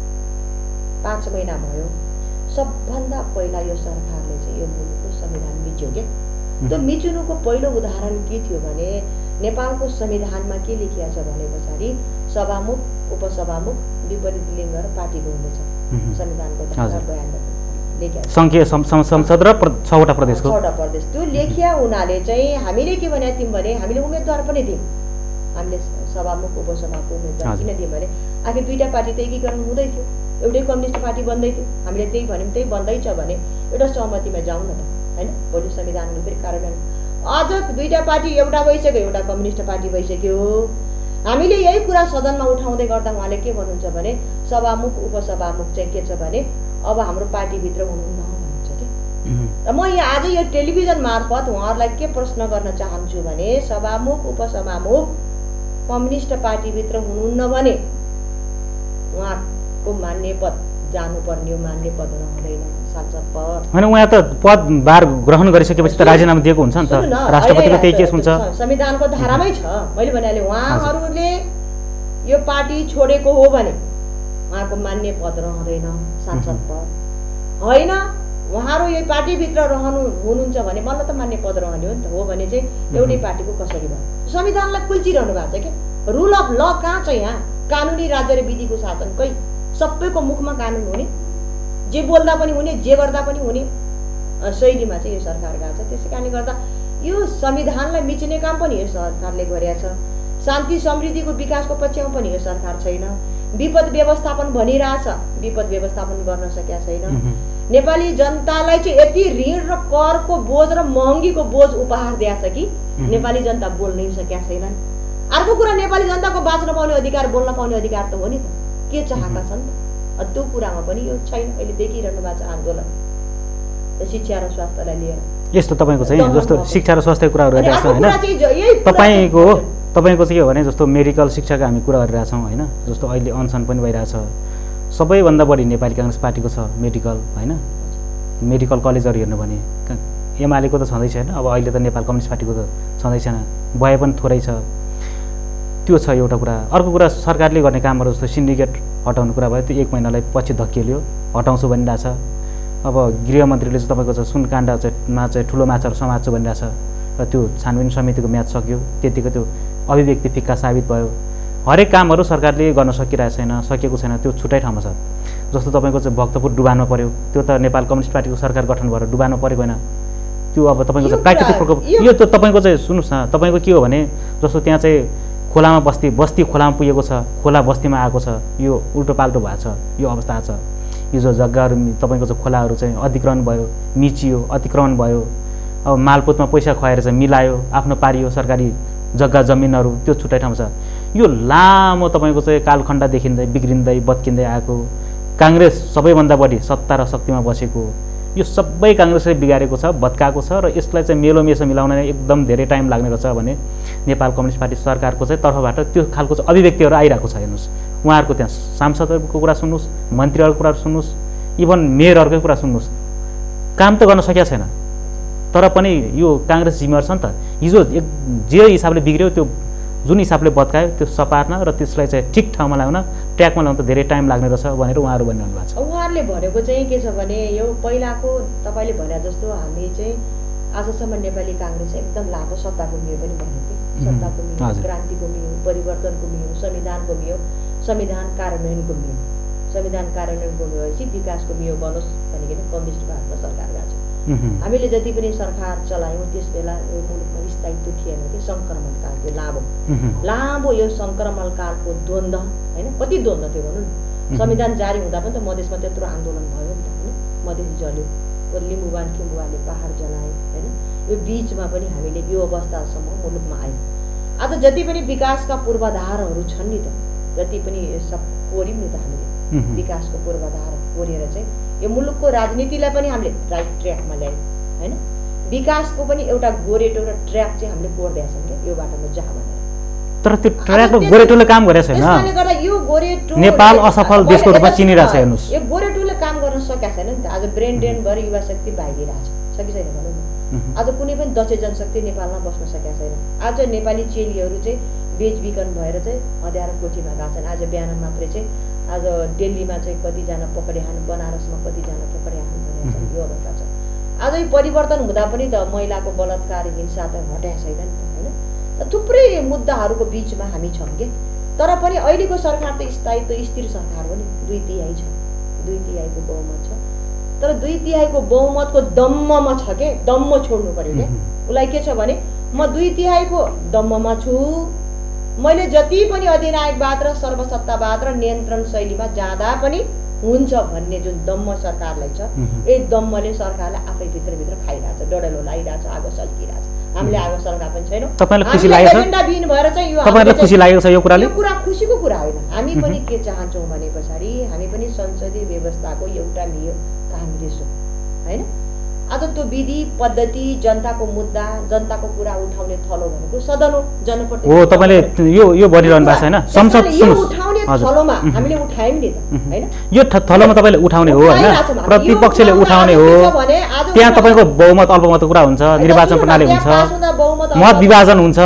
5 महिना भयो सबभन्दा पहिला यो सरकारले चाहिँ यो मुलुकको संविधान मिच्यो क्या। त्यो मिच्नुको पहिलो उदाहरण के थियो भने नेपालको संविधानमा के लेखिया छ भने पछाडि सभामुख उपसभामुख विपरीत लिङ्ग र पार्टीको हुनेछ। संविधानको धारा 92 लेखिया संघीय संसद र 6वटा प्रदेशको 6वटा प्रदेश त्यो लेखिया हुनाले चाहिँ हामीले के भने थियौँ भने हामीले उम्मेदवार पनि थियौँ। हामीले सभामुख उपसभाको उम्मेदवार किन दियौँ भने आखिर दुईटा पार्टी त एकीकरण हुँदै थियो, एउटै कम्युनिस्ट पार्टी बन्दै थियो। हामीले त्यही भन्यौँ त्यही बन्दैछ भने एउटा सहमतिमा जाउँ न त होइन। भोलि संविधानले फेरि कार्यान्वयन आज दुईटा पार्टी एउटा भइसक्यो, एउटा कम्युनिस्ट पार्टी भइसक्यो। हामीले यही कुरा सदनमा उठाउँदै गर्दा उहाँले के भन्नुहुन्छ भने सभामुख उपसभामुख चाहिँ के छ भने अब हाम्रो पार्टीभित्र हुनुहुन्न भन्नुहुन्छ कि। र म यहाँ आज यो टेलिभिजन मार्फत उहाँहरूलाई के प्रश्न गर्न चाहन्छु भने सभामुख उपसभामुख कम्युनिस्ट पार्टीभित्र हुनुहुन्न भने उहाँको मान्य पद जानुपर्ने हो, मान्य पद रहँदैन सांसद पद होइन। उहाँ त पदभार ग्रहण गरिसकेपछि त राजीनामा दिएको हुन्छ नि त, राष्ट्रपतिको त्यही केस हुन्छ। संविधानको धारामै छ। मैले भनेले उहाँहरूले यो पार्टी छोडेको हो भने उहाँको मान्य पद रहँदैन सांसद पद होइन। उहाँहरू यो पार्टीभित्र हुनुहुन्छ भने मलाई त मान्य पद रहने हो नि त। हो भने चाहिँ एउटै पार्टीको कसरी भयो? संविधानलाई कुल्चिरहनु भएको छ क्या। रुल अफ ल कहाँ छ यहाँ? कानुनी राज्य र विधिको शासन कहीँ? सबैको मुखमा कानुन हुने, जे बोल्दा पनि हुने, जे गर्दा पनि हुने शैलीमा चाहिँ यो सरकार गएको छ। त्यसै कारणले गर्दा यो संविधानलाई मिच्ने काम पनि यो सरकारले गरेको छ। शान्ति समृद्धिको विकासको पक्षमा पनि यो सरकार छैन। विपद व्यवस्थापन भनिरहेछ, विपद व्यवस्थापन गर्न सकेका छैन। नेपाली जनतालाई चाहिँ यति ऋण र करको बोझ र महँगीको बोझ उपहार दिएछ कि नेपाली जनता बोल्नै सकेका छैनन्। अर्को कुरा नेपाली जनताको बाँच्न पाउने अधिकार, बोल्न पाउने अधिकार त हो नि त, के चाहका छन् त? त्यो कुरामा पनि यो छैन। अहिले देखिरहनु भएको छ आन्दोलन शिक्षा र स्वास्थ्यलाई लिएर। यस्तो तपाईँको चाहिँ जस्तो शिक्षा र स्वास्थ्यको कुराहरू गरिरहेको छ होइन, तपाईँको चाहिँ के हो भने जस्तो मेडिकल शिक्षाको हामी कुरा गरिरहेछौँ होइन, जस्तो अहिले अनसन पनि भइरहेछ। सबैभन्दा बढी नेपाली काङ्ग्रेस पार्टीको छ मेडिकल होइन, मेडिकल कलेजहरू हेर्नु भने एमालेको त छँदै छैन, अब अहिले त नेपाल कम्युनिस्ट पार्टीको त छँदै छैन, भए पनि थोरै छ। त्यो छ एउटा कुरा। अर्को कुरा सरकारले गर्ने कामहरू जस्तो सिन्डिकेट हटाउनु कुरा भयो, त्यो 1 महिनालाई पछि धकिएल्यो, हटाउँछु भनिरहेछ। अब गृहमन्त्रीले चाहिँ तपाईँको चाहिँ सुनकाण्डमा चाहिँ ठुलो माछाहरू समात्छु भनिरहेछ र त्यो छानबिन समितिको म्याद सक्यो, त्यतिको त्यो अभिव्यक्ति फिक्का साबित भयो। हरेक कामहरू सरकारले गर्न सकिरहेको छैन, सकेको छैन, त्यो छुट्टै ठाउँमा छ। जस्तो तपाईँको चाहिँ भक्तपुर डुबानमा पऱ्यो, त्यो त नेपाल कम्युनिस्ट पार्टीको सरकार गठन भएर डुबानमा परेको होइन, त्यो अब तपाईँको चाहिँ प्राकृतिक प्रकोप। यो त तपाईँको चाहिँ सुन्नुहोस् न, तपाईँको के हो भने जस्तो त्यहाँ चाहिँ खोलामा बस्ती खोलामा पुगेको छ, खोला बस्तीमा आएको छ, यो उल्टो पाल्टो भएको छ, यो अवस्था छ। यो जो जग्गाहरू तपाईँको चाहिँ खोलाहरू चाहिँ अधिग्रहण भयो, मिचियो, अतिक्रमण भयो, अब मालपोतमा पैसा खुवाएर चाहिँ मिलायो, आफ्नो पारियो सरकारी जग्गा जमिनहरू, त्यो छुट्टै ठाउँ छ। यो लामो तपाईँको चाहिँ कालखण्ड देखिँदै बिग्रिँदै बत्किँदै आएको काङ्ग्रेस सबैभन्दा बढी सत्ता र शक्तिमा बसेको, यो सबै काङ्ग्रेसले बिगारेको छ, भत्काएको छ र यसलाई चाहिँ मेलोमेसो मिलाउन एकदम धेरै टाइम लाग्ने रहेछ भने नेपाल कम्युनिस्ट पार्टी सरकारको चाहिँ तर्फबाट त्यो खालको चाहिँ अभिव्यक्तिहरू आइरहेको छ। हेर्नुहोस्, उहाँहरूको त्यहाँ सांसदहरूको कुरा सुन्नुहोस्, मन्त्रीहरूको कुरा सुन्नुहोस्, इभन मेयरहरूकै कुरा सुन्नुहोस्, काम त गर्न सकेका छैन, तर पनि यो काङ्ग्रेस जिम्मेवार छ नि त। हिजो जे हिसाबले बिग्रियो, त्यो जुन हिसाबले बत्कायो, त्यो सपार्न र त्यसलाई चाहिँ ठिक ठाउँमा ल्याउन, ट्र्याकमा ल्याउन त धेरै टाइम लाग्ने रहेछ भनेर उहाँहरू भनिरहनु भएको छ। उहाँहरूले भनेको चाहिँ के छ भने यो पहिलाको तपाईँले भने जस्तो हामी चाहिँ आजसम्म नेपाली काङ्ग्रेस एकदम लामो सत्ताको मियो पनि भन्यो कि, सत्ताको मियो, क्रान्तिको मियो, परिवर्तनको मियो, संविधानको मियो, संविधान कार्यान्वयनको मियो, संविधान कार्यान्वयनको मियोपछि विकासको मियो बनोस् भनिकन कम्युनिस्ट भारतमा सरकार गएको छ। हामीले जति पनि सरकार चलायौँ त्यस बेला यो मुलुकमा स्थायित्व थिएन कि, सङ्क्रमणकाल थियो लामो यो सङ्क्रमणकालको द्वन्द्व होइन, कति द्वन्द्व थियो भनौँ न। संविधान जारी हुँदा पनि त मधेसमा त्यत्रो आन्दोलन भयो नि त होइन, मधेस जल्यो, लिम्बुवान खिम्बुवाले पहाड जलाए होइन, यो बिचमा पनि हामीले यो अवस्थासम्म मुलुकमा आयौँ। आज जति पनि विकासका पूर्वाधारहरू छन् नि त, जति पनि सब कोर्यौँ नि त हामीले, विकासको पूर्वाधार कोरेर चाहिँ यो मुलुकको राजनीतिलाई पनि हामीले राइट ट्र्याकमा ल्यायौँ होइन, विकासको पनि एउटा गोरेटो र ट्र्याक चाहिँ हामीले कोर्दैछौँ क्या यो बाटोमा जहाँ भनेर। तर त्यो ट्र्याक र गोरेटोले काम गरेको छैन, त्यसले गर्दा यो गोरेटो नेपाल असफल देशको रूपमा चिनिरहेछ। हेर्नुहोस्, यो गोरेटोले काम गर्न सकेका छैन नि त। आज ब्रेन ड्रेन भएर युवा शक्ति बाहिरिरहेछ, सकी छैन भनौँ न। आज कुनै पनि दक्ष जनशक्ति नेपालमा बस्न सकेका छैन। आज नेपाली चेलीहरू चाहिँ बेचबिखन भएर चाहिँ अँध्यारो कोठीमा गएको छन्। आज बिहान मात्रै चाहिँ आज दिल्लीमा चाहिँ कतिजना पक्रिहान, बनारसमा कतिजना पक्रिहान भनेको छ, यो अवस्था छ। आज यो परिवर्तन हुँदा पनि त महिलाको बलात्कार हिंसा त हटाएको छैन नि त होइन। थुप्रै मुद्दाहरूको बिचमा हामी छौँ के, तर पनि अहिलेको सरकार त स्थायित्व स्थिर सरकार हो नि, 2/3 छ, 2/3 बहुमत छ। तर 2/3 बहुमतको दम्ममा छ के, दम्म छोड्नु पर्यो क्या। उसलाई के छ भने म 2/3 दम्ममा छु, मैले जति पनि अधिनायकवाद र सर्वसत्तावाद र नियन्त्रण शैलीमा जाँदा पनि हुन्छ भन्ने जुन दम्म सरकारलाई छ, यही दम्मले सरकारलाई आफै भित्रभित्र खाइरहेछ, डडेलो लागिरहेछ, आगो सल्किरहेछ। हामीले आगो सल्का पनि छैनौँ। तपाईँलाई खुसी लागेको छ? एजेन्डाविहीन भएर चाहिँ यो तपाईँलाई खुसी लागेको छ यो कुराले? यो कुरा खुसीको कुरा होइन। हामी पनि के चाहन्छौँ भने पछाडि हामी पनि संसदीय व्यवस्थाको एउटा मियो काङ्ग्रेस हो होइन। आज त्यो विधि पद्धति, जनताको मुद्दा, जनताको कुरा उठाउने थलो भनेको सदन हो, जनप्रतिनिधि हो। तपाईँले यो भनिरहनु भएको छैन, संसद उठाउने थलोमा हामीले उठायौँ नि त होइन। यो थलोमा तपाईँले उठाउने हो होइन, प्रतिपक्षले उठाउने हो, त्यहाँ तपाईँको बहुमत अल्पमतको कुरा हुन्छ, निर्वाचन प्रणाली हुन्छ, मत विभाजन हुन्छ,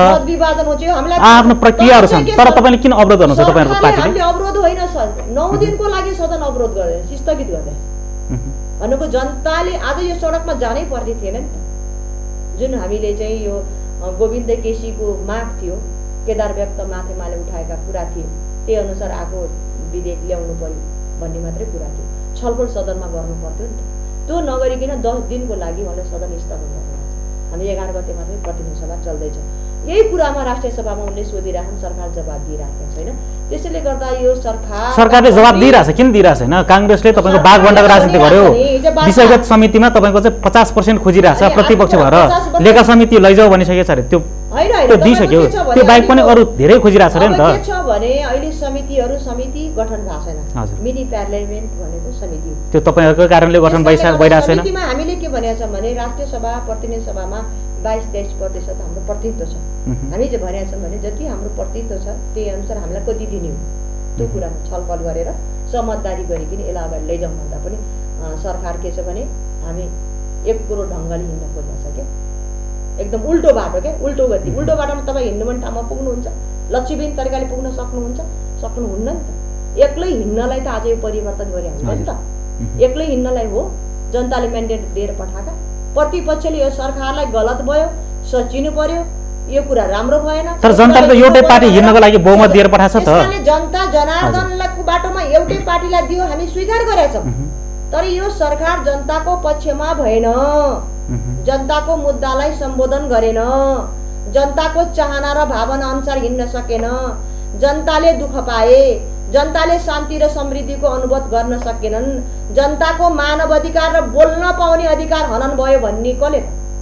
आफ्नो प्रक्रियाहरू छन्। तर तपाईँले किन अवरोध गर्नुहुन्छ? तपाईँहरूको पार्टीले अवरोध होइन सर, 9 दिनको लागि सदन अवरोध गर्दै स्थगित गर्दै भनेको जनताले आज यो सडकमा जानै पर्ने थिएन नि त। जुन हामीले चाहिँ यो गोविन्द केसीको माग थियो, केदार व्यक्त माथेमाले उठाएका कुरा थिए, त्यही अनुसार आएको विधेयक ल्याउनु पर्यो भन्ने मात्रै कुरा थियो। छलफल सदनमा गर्नु पर्थ्यो नि त, त्यो नगरिकन 10 दिनको लागि उहाँले सदन स्थगन गर्नुभएको छ। हामी 11 गते मात्रै प्रतिनिधि सभा चल्दैछ, यही कुरामा राष्ट्रिय सभामा उनले सोधिराख्छन्, सरकार जवाब दिइराखेको छैन। त्यसैले गर्दा यो सरकारले जवाब दिइरहेछ, किन दिइरहेछ हैन? कांग्रेसले तपाईको बागबण्डाको राजनीति गर्यो, विषयगत समितिमा तपाईको चाहिँ 50% खोजिरहेछ प्रतिपक्ष भएर, लेखा समिति लैजाऊ भनिसकेको छ अरे, त्यो दिइसक्यो, त्यो बाहेक पनि अरु धेरै खोजिरहेछ अरे नि त। के छ भने अहिले समिति गठन भएको छैन, मिनी पार्लियामेन्ट भनेको समिति हो, त्यो तपाईहरुको कारणले गठन भइरहेको छैन। समितिमा हामीले के भनेको छ भने राष्ट्रिय सभा प्रतिनिधि सभामा 22-23% हाम्रो प्रतिनिधित्व छ। हामी जे भनेका छौं भने जति हाम्रो प्रतिनिधित्व छ त्यही अनुसार हामीलाई कति दिने हो त्यो कुरामा छलफल गरेर समझदारी गरिकिन यसलाई अगाडि लैजाउँ भन्दा पनि सरकार के छ भने हामी एक कुरो ढंगले हिँड्न खोज्छ के, एकदम उल्टो बाटो के, उल्टो गति, उल्टो बाटोमा तपाई हिँड्नु भने ठाउँमा पुग्नुहुन्छ, लक्ष्यबिन तरिकाले पुग्न सक्नुहुन्न नि त। एक्लै हिँड्नलाई त आज यो परिवर्तन गरे हामीले नि त, एक्लै हिँड्नलाई हो जनताले म्यान्डेट दिएर पठाएका। प्रतिपक्षले यो सरकारलाई गलत भयो, सचिनु पर्यो, यो कुरा राम्रो भएन। तर जनताले त एउटै पार्टी हिँड्नको लागि बहुमत दिएर पठाएको छ त। त्यसैले जनता जनार्दनलाई बाटोमा एउटै पार्टीलाई दियो, हामी स्वीकार गरेका छौं। तर यो सरकार जनताको पक्षमा भएन, जनताको मुद्दालाई सम्बोधन गरेन, जनताको चाहना र भावना अनुसार हिँड्न सकेन, जनताले दुःख पाए, जनताले शान्ति र समृद्धिको अनुभव गर्न सकेनन्, जनताको मानव अधिकार र बोल्न पाउने अधिकार हनन भयो भन्ने कसले?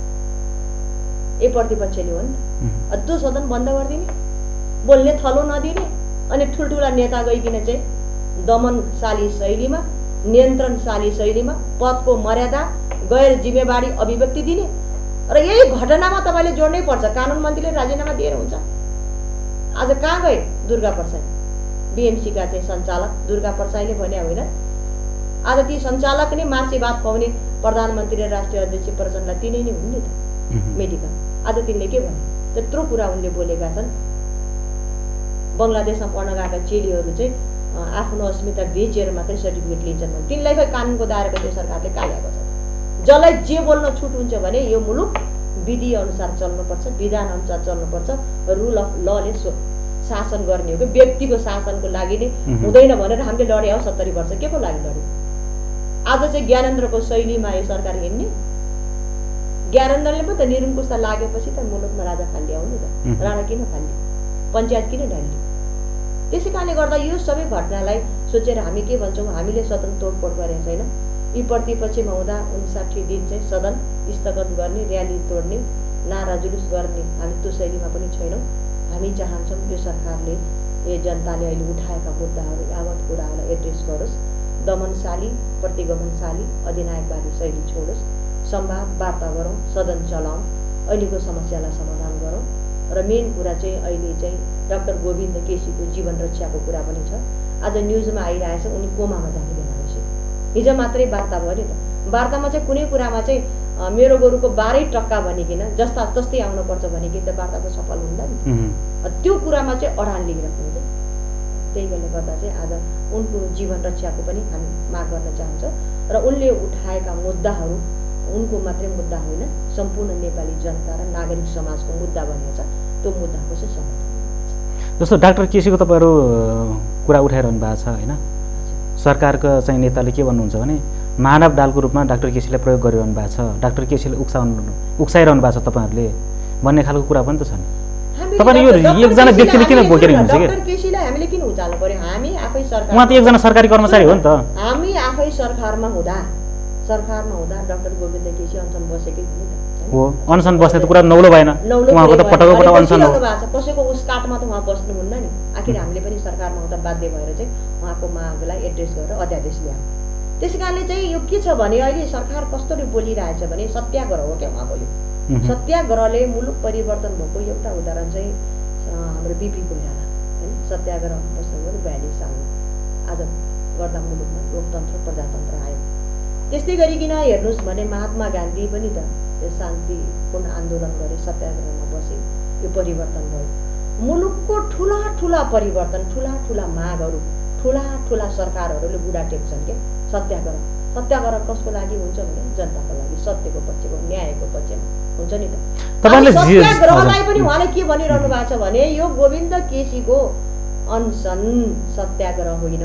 ए प्रतिपक्षले हो नि त। त्यो सदन बन्द गरिदिने, बोल्ने थलो नदिने, अनि ठुलठुला नेता गइकिन चाहिँ दमनशाली शैलीमा, नियन्त्रणशाली शैलीमा पदको मर्यादा, गैर जिम्मेवारी अभिव्यक्ति दिने। र यही घटनामा तपाईले जोड्नै पर्छ, कानुन मन्त्रीले राजीनामा दिएर हुन्छ। आज कहाँ गए दुर्गा प्रसाई, बीएमसी का चाहिँ सञ्चालक दुर्गा प्रसाईले भने होइन, आज ती सञ्चालक नै मार्सीवाद खुवाउने प्रधानमन्त्री र राष्ट्रिय अध्यक्ष प्रचण्डलाई तिनै नै हुन् नि त मेडिकल। आज तिनले के भने त्यत्रो कुरा उनले बोलेका छन्। बंगलादेशमा पढ्न गएका चेलीहरू चाहिँ आफ्नो अस्मिता बेचेर मात्रै सर्टिफिकेट लिन्छन् भने तिनलाई खै कानुनको दायराको त्यो सरकारले काल्याएको छ। जसलाई जे बोल्न छुट हुन्छ भने यो मुलुक विधि अनुसार चल्नुपर्छ, विधान अनुसार चल्नुपर्छ, रुल अफ लले शासन गर्ने हो कि व्यक्तिको शासनको लागि नै हुँदैन भनेर हामीले लडे हो 70 वर्ष। के को लागि लड्यो? आज चाहिँ ज्ञानेन्द्रको शैलीमा यो सरकार हिँड्ने। ज्ञानेन्द्रले पो त निरङ्कुशता लागेपछि त मुलुकमा राजा फालिया हो नि त। राणा किन फालियो? पञ्चायत किन ढालियो? त्यसै कारणले गर्दा यो सबै घटनालाई सोचेर हामी के भन्छौँ, हामीले सदन तोडफोड गरेका छैन। यी प्रतिपक्षमा हुँदा 59 दिन चाहिँ सदन स्थगत गर्ने, र्याली तोड्ने, नारा जुलुस गर्ने हामी त्यो शैलीमा पनि छैनौँ। हामी चाहन्छौँ यो सरकारले यो जनताले अहिले उठाएका मुद्दाहरू यावत कुराहरूलाई एड्रेस गरोस्, दमनशाली, प्रतिगमनशाली, अधिनायकवादी शैली छोडोस्, संवाद वार्ता गरौँ, सदन चलाउँ, अहिलेको समस्यालाई समाधान गरौँ। र मेन कुरा चाहिँ अहिले चाहिँ डाक्टर गोविन्द केसीको जीवन रक्षाको कुरा पनि छ। आज न्युजमा आइरहेछ उनी कोमामा जाने बेला रहेछ। हिजो मात्रै वार्ता भयो नि त। वार्तामा चाहिँ कुनै कुरामा चाहिँ मेरो गोरुको 12 टक्का भनिकिन जस्ता तस्तै आउनुपर्छ भनिकिन त वार्ता त सफल हुँदैन नि। त्यो कुरामा चाहिँ अडान लिइराख्नु हुन्छ। त्यही कारणले गर्दा चाहिँ आज उनको जीवन रक्षाको पनि हामी माग गर्न चाहन्छौँ। र उनले उठाएका मुद्दाहरू उनको मात्रै मुद्दा होइन, सम्पूर्ण नेपाली जनता र नागरिक समाजको मुद्दा बनेको छ। त्यो मुद्दाको चाहिँ समाधान जस्तो डाक्टर केसीको तपाईहरु कुरा उठाइरहनु भएको छ हैन। सरकारको चाहिँ नेताले के भन्नुहुन्छ भने मानव ढालको रूपमा डाक्टर केसीलाई प्रयोग गरिरहनु भएको छ, डाक्टर केसीले उक्साइरहनु भएको छ तपाईहरुले भन्ने खालको कुरा पनि त छ नि। तपाईले यो एकजना व्यक्तिले किन बोकेर हिँड्नुहुन्छ के? डाक्टर केसीलाई हामीले किन उचाल्नु पर्यो? हामी आफै सरकार, उहाँ त एकजना सरकारी कर्मचारी हो नि त। हामी आफै सरकारमा हुँदा डाक्टर गोविन्द केसी अनसन बसेकै थिए नि त हो। अनसन बस्ने त कुरा नौलो भएन, उहाँको त पटक अनसन हो। कसैको उस काटमा त उहाँ बस्नुहुन्न नि। आखिर हामीले पनि सरकारमा हुँदा बाध्य भएर चाहिँ उहाँको मागलाई एड्रेस गरेर अध्यादेश ल्यायौँ। त्यसै कारणले चाहिँ यो के छ भने अहिले सरकार कस्तोले बोलिरहेछ भने सत्याग्रह हो क्या उहाँको। यो सत्याग्रहले मुलुक परिवर्तन भएको एउटा उदाहरण चाहिँ हाम्रो बिपी कोइराला हैन। सत्याग्रह बस्नुभयो 42 सालमा। आज गर्दा मुलुकमा लोकतन्त्र प्रजातन्त्र आयो। त्यस्तै गरिकन हेर्नुस् भने महात्मा गान्धी पनि त यो शान्तिपूर्ण आन्दोलन गरे, सत्याग्रहमा बसे, यो परिवर्तन भयो। मुलुकको ठुला ठुला परिवर्तन, ठुला ठुला मागहरू, ठुला ठुला सरकारहरूले बुढा टेक्छन् के सत्याग्रह। सत्याग्रह कसको लागि हुन्छ भने जनताको लागि, सत्यको पक्षको, न्यायको पक्षमा हुन्छ नि त। सत्याग्रहलाई पनि उहाँले के भनिरहनु भएको छ भने यो गोविन्द केसीको अनसन सत्याग्रह होइन,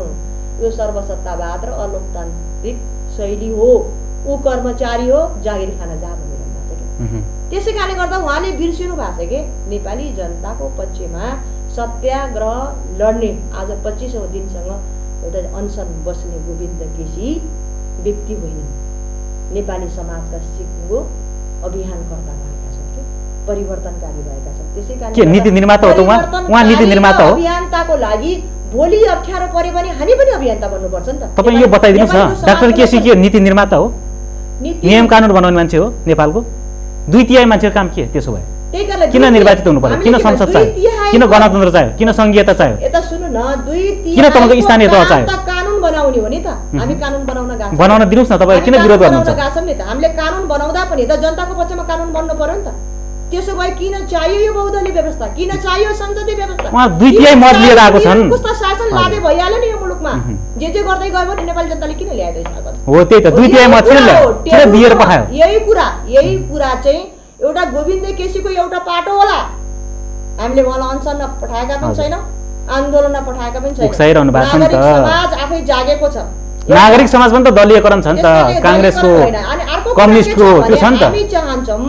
यो सर्वसत्तावाद र अलोकतान्त्रिक शैली हो, ऊ कर्मचारी हो, जागिर खान जा भनिरहनु भएको छ। त्यसै कारणले गर्दा उहाँले बिर्सिनु भएको छ कि नेपाली जनताको पक्षमा सत्याग्रह लड्ने आज 25औं दिनसँग एउटा अनसन बस्ने गोविन्द केसी व्यक्ति होइन, नेपाली समाजका सिङ्गो अभियानकर्ता भएका छन् के परिवर्तनकारी भएका छन्। त्यसैकारण के नीति निर्माता हो त उहाँ नीति निर्माता हो। अभियन्ताको लागि भोलि अप्ठ्यारो परे भने हामी पनि अभियन्ता बन्नुपर्छ नि त। तपाईँ यो बताइदिनुहोस् न, डाक्टर केसी के नीति निर्माता हो, नियम कानुन बनाउने मान्छे हो नेपालको? 2/3 मान्छेको काम के त्यसो भए? किन निर्वाचित हुनु पर्यो? किन संसद चाहियो? किन गणतन्त्र चाहियो? किन संघीयता चाहियो? यता सुन्नु न, 2/3 किन तपाईको स्थानीय तह चाहियो? कानुन बनाउने हो नि त। हामी कानुन बनाउन गएको छौं। बनाउन दिनुस् न, तपाईहरु किन विरोध गर्नुहुन्छ? गएको नि त। हामीले कानुन बनाउँदा पनि त जनताको पक्षमा कानुन बन्नु पर्यो नि त। त्यसो भए किन चाहियो यो बहुदलीय व्यवस्था? किन चाहियो संसदीय व्यवस्था? उहाँ 2/3 मत लिएर आएको छन्। कस्तो शासन लादे भइहाल्यो नि यो मुलुकमा। जे गर्दै गयो भने नेपाली जनताले किन ल्यायो त शासन? हो त्यही त, 2/3 मत किन ल्यायो? किन दिएर पठायो? यही कुरा चाहिँ एउटा गोविन्द केसीको एउटा पाटो होला। हामीले उहाँलाई अनसनमा पठाएका पनि छैनौँ, आन्दोलनमा पठाएका पनि छैनौँ। उक्साइरहनु भएको छ नि त। नागरिक समाज आफै जागेको छ। नागरिक समाज पनि त दलीयकरण छ नि त, कांग्रेसको कम्युनिस्टको त्यो छ नि त। हामी चाहन्छौँ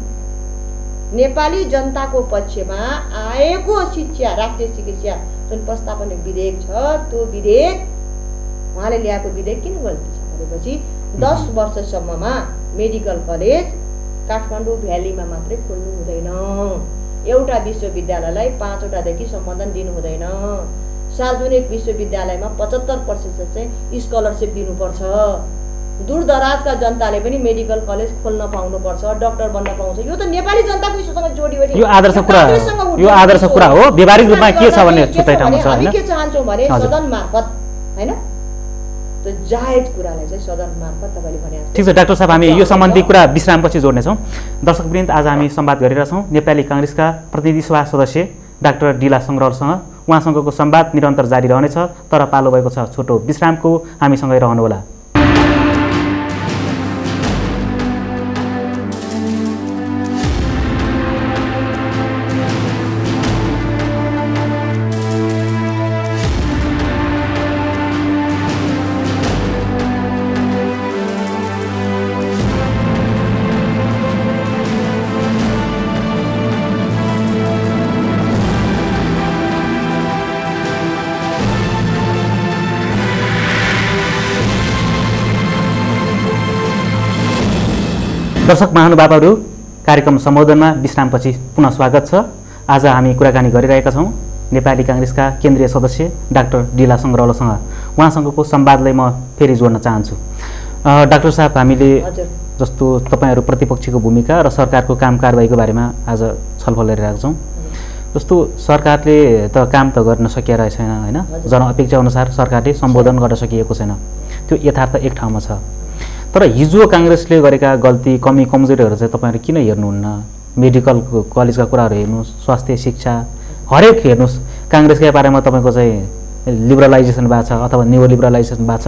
नेपाली जनताको पक्षमा आएको शिक्षा, राष्ट्रिय शिक्षा जुन प्रस्तावना विधेयक छ, त्यो विधेयक उहाँले ल्याएको विधेयक किन गल्ती छ भनेपछि 10 वर्षसम्ममा मेडिकल कलेज काठमाडौँ भ्यालीमा मात्रै खोल्नु हुँदैन, एउटा विश्वविद्यालयलाई 5वटादेखि सम्बन्धन दिनु हुँदैन, सार्वजनिक विश्वविद्यालयमा 75% चाहिँ स्कलरसिप दिनुपर्छ, दूरदराजका जनताले पनि मेडिकल कलेज खोल्न पाउनुपर्छ, डाक्टर बन्न पाउँछ। यो त नेपाली जनताको इस्युसँग जोडियो नि। यो आदर्श कुरा हो। व्यावहारिक रूपमा के छ भन्ने छुट्टै ठाउँमा छ हैन। हामी के चाहन्छौँ भने सदन मार्फत हैन, त्यो जायज कुरालाई चाहिँ सदन मार्फत तपाईले भने जस्तो। ठीक छ डाक्टर साहब, हामी यो सम्बन्धी कुरा विश्रामपछि जोड्नेछौँ। दर्शकवृन्द, आज हामी संवाद गरिरहेछौँ नेपाली कांग्रेसका प्रतिनिधि सभा सदस्य डाक्टर डिला संग्रौलसँग। उहाँसँगको संवाद निरन्तर जारी रहनेछ, तर पालो भएको छ छोटो विश्रामको। हामीसँगै रहनुहोला। दर्शक महानुभावहरू, कार्यक्रम सम्बोधनमा विश्रामपछि पुनः स्वागत छ। आज हामी कुराकानी गरिरहेका छौँ नेपाली कांग्रेसका केन्द्रीय सदस्य डाक्टर डिला संग्रौलसँग। उहाँसँगको संवादलाई म फेरि जोड्न चाहन्छु। डाक्टर साहब, हामीले जस्तो तपाईहरू प्रतिपक्षको भूमिका र सरकारको काम कारबाहीको बारेमा आज छलफल गरिरहेका छौँ। जस्तो सरकारले त काम त गर्न सकिरहेको छैन हैन, जनअपेक्षा अनुसार सरकारले सम्बोधन गर्न सकिएको छैन, त्यो यथार्थ एक ठाउँमा छ। तर हिजो कांग्रेसले गरेका गल्ती, कमी, कमजोरीहरू चाहिँ तपाईहरु किन हेर्नुहुन्न? मेडिकल कलेजका कुराहरू हेर्नुहोस्, स्वास्थ्य, शिक्षा, हरेक हेर्नुहोस्। कांग्रेसकै बारेमा तपाईको चाहिँ लिबरलाइजेसन भएको छ अथवा न्यू लिबरलाइजेसन भएको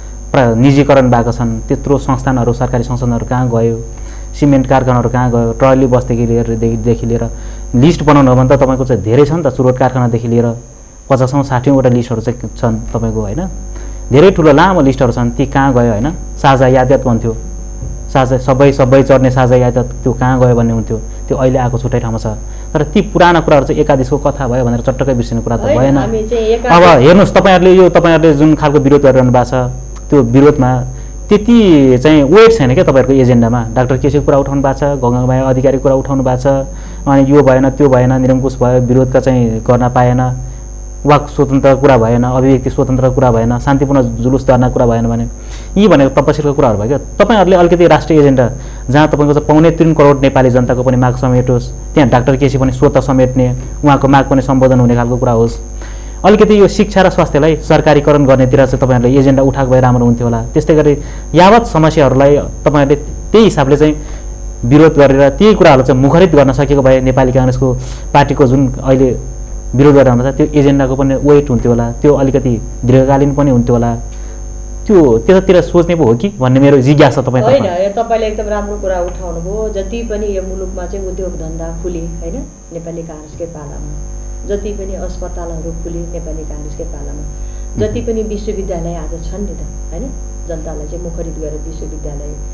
छ, निजीकरण भएको छन्। त्यत्रो संस्थानहरू, सरकारी संस्थानहरू कहाँ गयो? सिमेन्ट कारखानाहरू कहाँ गयो? ट्रली बसदेखि लिएर लिस्ट बनाउनु हो भने त तपाईको चाहिँ धेरै छ नि त। चुरोट कारखानादेखि लिएर 50औं 60औं वटा लिस्टहरू चाहिँ छन् तपाईको हैन। धेरै ठुलो लामो लिस्टहरू छन्, ती कहाँ गयो हैन? साझा यातायात भन्थ्यो, साझा सबै चढ्ने साझा यातायात, त्यो कहाँ गयो भन्ने हुन्थ्यो। त्यो अहिले आएको छुट्टै ठाउँमा छ। तर ती पुराना कुराहरू चाहिँ एकादेशको कथा भयो भनेर चट्टकै बिर्सिने कुरा त भएन। अब हेर्नुहोस्, तपाईहरुले जुन खालको विरोध गरिरहनु भएको छ, त्यो विरोधमा त्यति चाहिँ वेट छैन क्या तपाईहरुको एजेन्डामा। डाक्टर केसीको कुरा उठाउनु भएको छ, गङ्गामाया अधिकारीको कुरा उठाउनु भएको छ, अनि यो भएन त्यो भएन, निरङ्कुश भयो, विरोधका चाहिँ गर्न पाएन, वाक स्वतन्त्र कुरा भएन, अभिव्यक्ति स्वतन्त्र कुरा भएन, शान्तिपूर्ण जुलुस धर्ना कुरा भएन भने यी भनेको तपसिलको कुराहरू भयो क्या। तपाईहरुले अलिकति राष्ट्रिय एजेन्डा जहाँ तपाईको चाहिँ 3.25 करोड नेपाली जनताको पनि माग समेटोस्, त्यहाँ डाक्टर केसी पनि स्वतः समेट्ने, उहाँको माग पनि सम्बोधन हुने खालको कुरा होस्। अलिकति यो शिक्षा र स्वास्थ्यलाई सरकारीकरण गर्नेतिर चाहिँ तपाईहरुले एजेन्डा उठाएको भए राम्रो हुन्थ्यो होला। त्यस्तै गरी यावत समस्याहरूलाई तपाईहरुले त्यही हिसाबले चाहिँ विरोध गरेर त्यही कुराहरू चाहिँ मुखरित गर्न सकेको भए नेपाली कांग्रेसको पार्टीको जुन अहिले विरोध गरेर हुन्छ त्यो एजेन्डाको पनि वेट हुन्थ्यो होला, त्यो अलिकति दीर्घकालीन पनि हुन्थ्यो होला। त्यो त्यतातिर सोच्ने पो हो कि भन्ने मेरो जिज्ञासा तपाईँ। होइन, तपाईले एकदम राम्रो कुरा उठाउनु भयो। जति पनि यो मुलुकमा चाहिँ उद्योग धन्दा खुले हैन नेपाली कांग्रेसकै पालामा, जति पनि अस्पतालहरू खुले नेपाली कांग्रेसकै पालामा, जति पनि विश्वविद्यालय आज छन् नि त हैन, जनतालाई चाहिँ मुखरित गरेर विश्वविद्यालय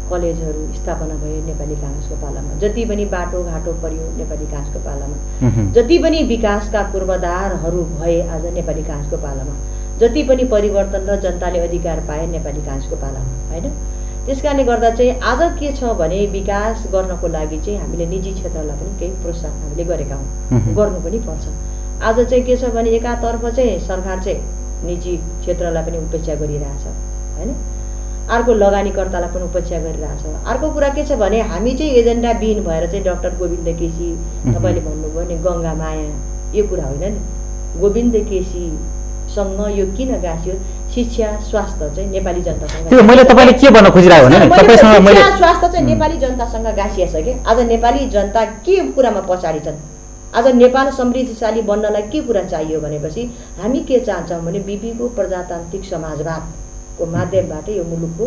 कलेजहरू स्थापना भए नेपाली काङ्ग्रेसको पालामा, जति पनि बाटोघाटो पर्यो नेपाली काङ्ग्रेसको पालामा, जति पनि विकासका पूर्वाधारहरू भए आज नेपाली काङ्ग्रेसको पालामा, जति पनि परिवर्तन र जनताले अधिकार पाए नेपाली काङ्ग्रेसको पालामा, होइन? त्यस कारणले गर्दा चाहिँ आज के छ भने विकास गर्नको लागि चाहिँ हामीले निजी क्षेत्रलाई पनि केही प्रोत्साहन हामीले गरेका हौँ, गर्नु पनि पर्छ। आज चाहिँ के छ भने एकातर्फ चाहिँ सरकार चाहिँ निजी क्षेत्रलाई पनि उपेक्षा गरिरहेछ, होइन? अर्को लगानीकर्तालाई पनि उपेक्षा गरिरहेछ। अर्को कुरा के छ भने हामी चाहिँ एजेन्डा विहीन भएर चाहिँ डाक्टर गोविन्द केसी तपाईँले भन्नुभयो नि गङ्गा माया, यो कुरा होइन नि। गोविन्द केसीसँग यो किन गाँसियो? शिक्षा स्वास्थ्य चाहिँ नेपाली जनतासँग, त्यो मैले तपाईले के भन्न खोजिरहेको भने तपाईसँग मैले स्वास्थ्य चाहिँ नेपाली जनतासँग गाँसिएछ के। आज नेपाली जनता के कुरामा पछाडि छन्? आज नेपाल समृद्धशाली बन्नलाई के कुरा चाहियो भनेपछि हामी के चाहन्छौँ भने बिपीको प्रजातान्त्रिक समाजवादको माध्यमबाट यो मुलुकको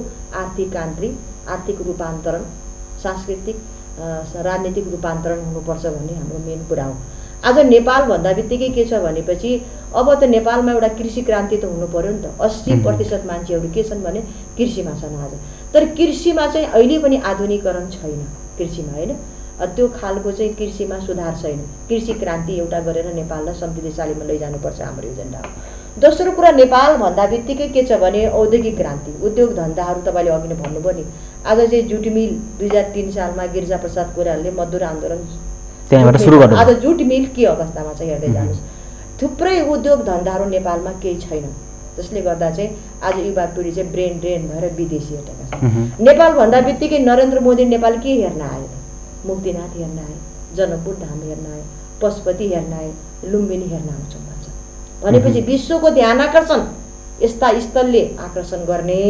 आर्थिक रूपान्तरण, सांस्कृतिक राजनीतिक रूपान्तरण हुनुपर्छ भन्ने हाम्रो मेन कुरा हो। आज नेपाल भन्दा बित्तिकै के छ भनेपछि अब त नेपालमा एउटा कृषि क्रान्ति त हुनु पर्यो नि त। 80% मान्छेहरू के छन् भने कृषिमा छन् आज। तर कृषिमा चाहिँ अहिले पनि आधुनिकीकरण छैन कृषिमा, होइन? त्यो खालको चाहिँ कृषिमा सुधार छैन। कृषि क्रान्ति एउटा गरेर नेपाललाई समृद्धशालीमा लैजानुपर्छ हाम्रो एजेन्डा हो। दोस्रो कुरा नेपाल भन्दा बित्तिकै के छ भने औद्योगिक क्रान्ति, उद्योग धन्दाहरू तपाईँले अघि नै भन्नुभयो नि। आज चाहिँ जुट मिल 2003 सालमा गिरिजाप्रसाद कोइरालाले मजदुर आन्दोलन त्यहाँबाट सुरु गर्नु। आज जुट मिल के अवस्थामा छ हेर्दै जानुहोस्। थुप्रै उद्योग धन्दाहरू नेपालमा केही छैन, जसले गर्दा चाहिँ आज युवा पिँढी चाहिँ ब्रेन ड्रेन भएर विदेशी हटेका छन्। नेपाल भन्दा बित्तिकै नरेन्द्र मोदी नेपाल के हेर्न आयो? मुक्तिनाथ हेर्न आए, जनकपुर धाम हेर्न आए, पशुपति हेर्न आए, लुम्बिनी हेर्न आउँछौँ भन्छ भनेपछि विश्वको ध्यान आकर्षण यस्ता स्थलले आकर्षण गर्ने।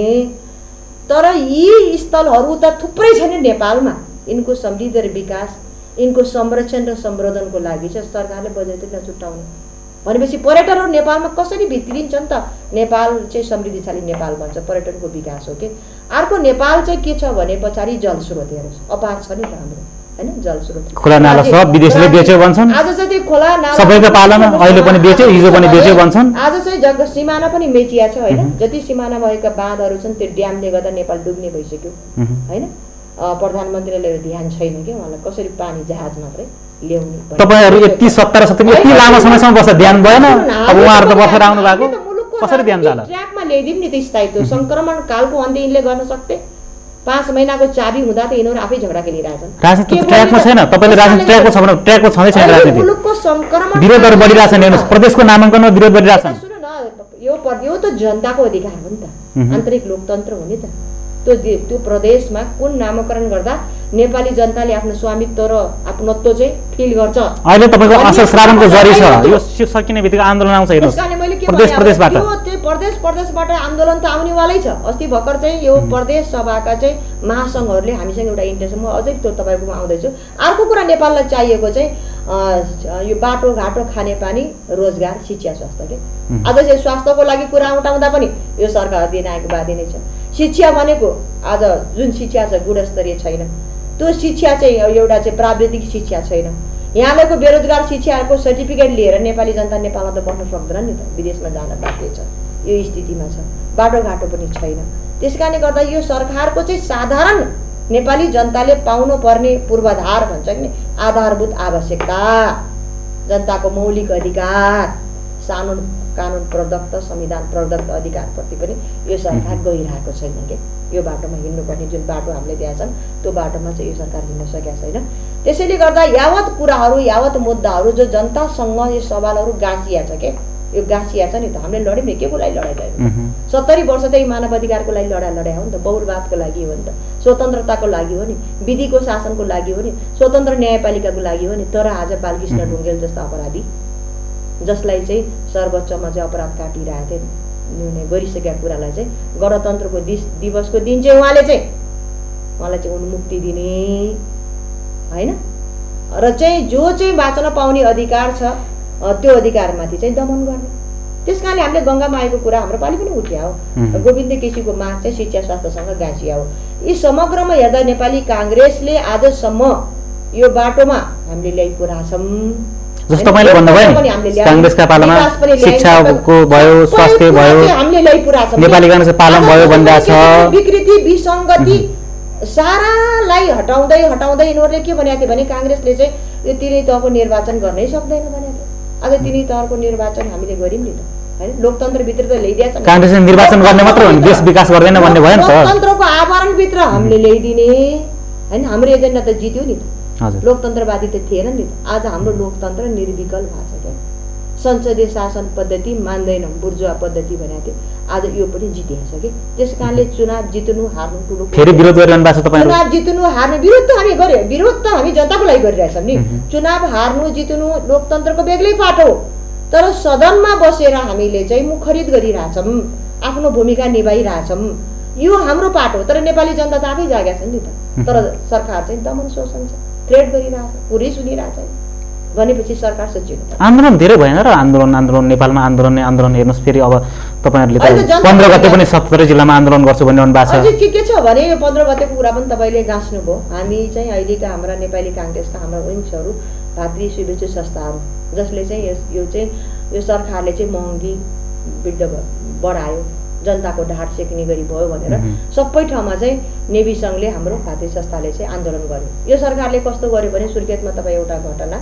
तर यी स्थलहरू त थुप्रै छन् नेपालमा। यिनको समृद्धि र विकास, यिनको संरक्षण र सम्वर्धनको लागि चाहिँ सरकारले बजेट नछुट्याउने भनेपछि पर्यटनहरू नेपालमा कसरी भित्रिन्छन् त? नेपाल चाहिँ समृद्धिशाली नेपाल भन्छ, पर्यटनको विकास हो कि। अर्को नेपाल चाहिँ के छ भने पछाडि जलस्रोत हेर्नुहोस्, अपार छ नि त हाम्रो, हैन? जलस्रोत खोला नाला सब विदेशले बेच्यो भन्छन्। आज चाहिँ त्यो खोला नाला सबैको पालामा अहिले पनि बेच्यो, हिजो पनि बेच्यो भन्छन्। आज चाहिँ जग्गा सिमाना पनि मेचिया छ, हैन? जति सिमाना भएका बाँधहरू छन् त्यो ड्यामले गर्दा नेपाल डुब्ने भइसक्यो, हैन? प्रधानमन्त्रीले ध्यान छैन के उहाँलाई कसरी पानी जहाज मात्रै ल्याउने। तपाईहरु यति 70 यति लामो समयसम्म बस्दा ध्यान भएन। अब उहाँहरु त बसेर आउनु भएको, कसरी ध्यान जाला? ट्र्याकमा ल्याइदिम नि त स्थायित्व। संक्रमण कालको अन्त्य यिनले गर्न सक्थे। 5 महिनाको चाबी हुँदा त यिनीहरु आफै झगडा खेलिरहेछन्। राजनीति ट्र्याकमा छैन। तपाईले राजनीति ट्र्याकको छ भने ट्र्याकको छँदै छैन राजनीति। मुलुकको संक्रमण विरोधहरु बढिरहेछ नि, हेर्नुस् प्रदेशको नामाङ्कनमा विरोध बढिरहेछ। सुन्नु न, यो त जनताको अधिकार हो नि त, आन्तरिक लोकतन्त्र हो नि त। त्यो प्रदेशमा कुन नामकरण गर्दा नेपाली जनताले आफ्नो स्वामित्व र आफ्नत्व चाहिँ फिल गर्छ। अहिले तपाईको असर श्रावणको जरी छ, यो सकिने बित्तिकै आन्दोलन आउँछ हेर्नुस्। प्रदेशबाट त्यो प्रदेशबाट आन्दोलन त आउनेवालै छ। अस्ति भर्खर चाहिँ यो प्रदेश सभाका चाहिँ महासङ्घहरूले हामीसँग एउटा इन्टेन्सन, म अझै त्यो तपाईँकोमा आउँदैछु। अर्को कुरा नेपाललाई चाहिएको चाहिँ यो बाटोघाटो, खानेपानी, रोजगार, शिक्षा, स्वास्थ्य के। आज चाहिँ स्वास्थ्यको लागि कुरा उठाउँदा पनि यो सरकार दिन आएको बाध्य नै छ। शिक्षा भनेको आज जुन शिक्षा छ गुणस्तरीय छैन। त्यो शिक्षा चाहिँ एउटा चाहिँ प्राविधिक शिक्षा छैन। यहाँको बेरोजगार शिक्षाको सर्टिफिकेट लिएर नेपाली जनता नेपालमा त बस्न सक्दैन नि त, विदेशमा जान बाध्य छ। यो स्थितिमा छ, बाटोघाटो पनि छैन। त्यसकारणले गर्दा यो सरकारको चाहिँ साधारण नेपाली जनताले पाउनु पर्ने पूर्वाधार भन्छ कि आधारभूत आवश्यकता, जनताको मौलिक अधिकार, कानुन प्रदत्त, संविधान प्रदत्त अधिकारप्रति पनि यो सरकार गइरहेको छैन के। यो बाटोमा हिँड्नुपर्ने जुन बाटो हामीले दिएका छन् त्यो बाटोमा चाहिँ यो सरकार हिँड्न सकेका छैन। त्यसैले गर्दा यावत कुराहरू, यावत मुद्दाहरू जो जनतासँग यो सवालहरू गाँसिया छ के, यो गाँसिया छ नि त। हामीले लड्यौँ नि के को लागि लडाइँ गऱ्यौँ? 70 वर्ष त मानव अधिकारको लागि लडाइ हो नि त, बहुलवादको लागि हो नि त, स्वतन्त्रताको लागि हो नि, विधिको शासनको लागि हो नि, स्वतन्त्र न्यायपालिकाको लागि हो नि। तर आज बालकृष्ण ढुङ्गेल जस्ता अपराधी, जसलाई चाहिँ सर्वोच्चमा चाहिँ अपराध काटिरहेको थियो, निर्णय गरिसकेका कुरालाई चाहिँ गणतन्त्रको दिवसको दिन चाहिँ उहाँलाई चाहिँ उन्मुक्ति दिने, होइन? र चाहिँ जो चाहिँ बाँच्न पाउने अधिकार छ त्यो अधिकारमाथि चाहिँ दमन गर्ने। त्यस कारणले हामीले गङ्गा मायाको कुरा हाम्रो पालि पनि उठ्या हो। गोविन्द केसीको माग चाहिँ शिक्षा स्वास्थ्यसँग गाँसिया हो। यी समग्रमा हेर्दा नेपाली काङ्ग्रेसले आजसम्म यो बाटोमा हामीले ल्याइको रहेछौँ। जस्तो तपाईले भन्नुभयो नि काङ्ग्रेसका पालामा शिक्षाको भयो, स्वास्थ्य भयो, हामीले ल्याइपुरा छ। नेपाली काङ्ग्रेसको पालन भयो भन्दा छ। विकृति, विसङ्गति सारालाई हटाउँदै हटाउँदै यिनीहरूले के भनेको थियो भने काङ्ग्रेसले चाहिँ यो तिनै तहको निर्वाचन गर्नै सक्दैन भनेको थियो। आज तिनै तहको निर्वाचन हामीले गऱ्यौँ नि त हैन। लोकतन्त्रभित्र त ल्याइदिएछ काङ्ग्रेसले निर्वाचन गर्ने मात्र हो नि देश विकास गर्दैन भन्ने भयो नि त। लोकतन्त्रको आवरणभित्र हामीले ल्याइदिने हैन। हाम्रो एजेन्डा त जित्यो नि त। हजुर लोकतन्त्रवादी त थिएन नि त। आज हाम्रो लोकतन्त्र निर्विकल्प भएको छ क्या। संसदीय शासन पद्धति मान्दैनौँ बुर्जुवा पद्धति भनेको थियो। आज यो पनि जितिएको छ कि त्यस कारणले चुनाव जित्नु हार्नु ठुलो फेरि विरोध गरिरहनु भएको छ तपाईहरु। चुनाव जित्नु हार्नु विरोध त हामी गर्यो। विरोध त हामी जनताको लागि गरिरहेछौँ नि। चुनाव हार्नु जित्नु लोकतन्त्रको बेग्लै पाटो हो। तर सदनमा बसेर हामीले चाहिँ मुखरित गरिरहेछौँ आफ्नो भूमिका निभाइरहेछौँ यो हाम्रो पाटो हो। तर नेपाली जनता त आफै जागेको छ नि त। तर सरकार चाहिँ दमन शोषण छ थ्रेट गरिरहेछ पुरै सुनिरहेछ भनेपछि सरकार सचिनु पर्छ। आन्दोलन धेरै भएन र आन्दोलन नेपालमा आन्दोलन हेर्नुहोस् फेरि अब तपाईहरुले त 15 गते पनि 17 जिल्लामा आन्दोलन गर्छु भनिरहनु भएको छ। अझै के छ भने यो 15 गतेको कुरा पनि तपाईले गाँच्नु भयो। हामी चाहिँ अहिलेका हाम्रा नेपाली काङ्ग्रेसका हाम्रा विङ्सहरू भातृ शुभेच्छु संस्थाहरू जसले चाहिँ यो सरकारले चाहिँ महँगी वृद्ध बढायो जनताको ढाड सेक्ने गरी भयो भनेर सबै ठाउँमा चाहिँ नेभी सङ्घले हाम्रो भातृ संस्थाले चाहिँ आन्दोलन गर्यो। यो सरकारले कस्तो गर्यो भने सुर्खेतमा तपाईँ एउटा घटना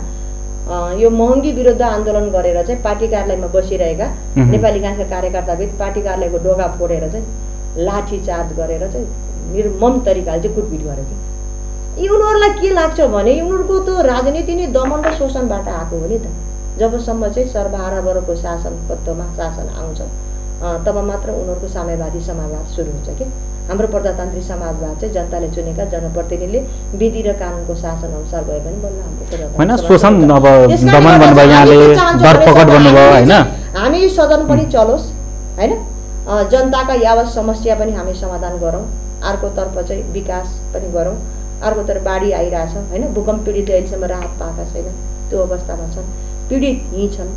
यो महँगी विरुद्ध आन्दोलन गरेर चाहिँ पार्टी कार्यालयमा बसिरहेका नेपाली काङ्ग्रेसका कार्यकर्ताबिच पार्टी कार्यालयको ढोका फोडेर चाहिँ लाठी चार्ज गरेर चाहिँ निर्मम तरिकाले चाहिँ कुटपिट गर्यो कि। उनीहरूलाई के लाग्छ भने उनीहरूको त राजनीति नै दमन र शोषणबाट आएको हो नि त। जबसम्म चाहिँ सर्वहाराको शासनतत्वमा शासन आउँछ तब मात्र उनीहरूको साम्यवादी समाजवाद सुरु हुन्छ कि। हाम्रो प्रजातान्त्रिक समाजवाद चाहिँ जनताले चुनेका जनप्रतिनिधिले विधि र कानुनको शासन अनुसार गयो भने बल्ल हाम्रो हैन शोषण अब दमन भन्नुभयो यहाँले दरपकड भन्नुभयो हैन। हामी सदन पनि चलोस् हैन जनताका यावत समस्या पनि हामी समाधान गरौँ। अर्कोतर्फ चाहिँ विकास पनि गरौँ। अर्कोतर्फ बाढी आइरहेछ हैन भूकम्प पीडित अहिलेसम्म राहत पाएका छैन त्यो अवस्थामा छन् पीडित यहीँ छन्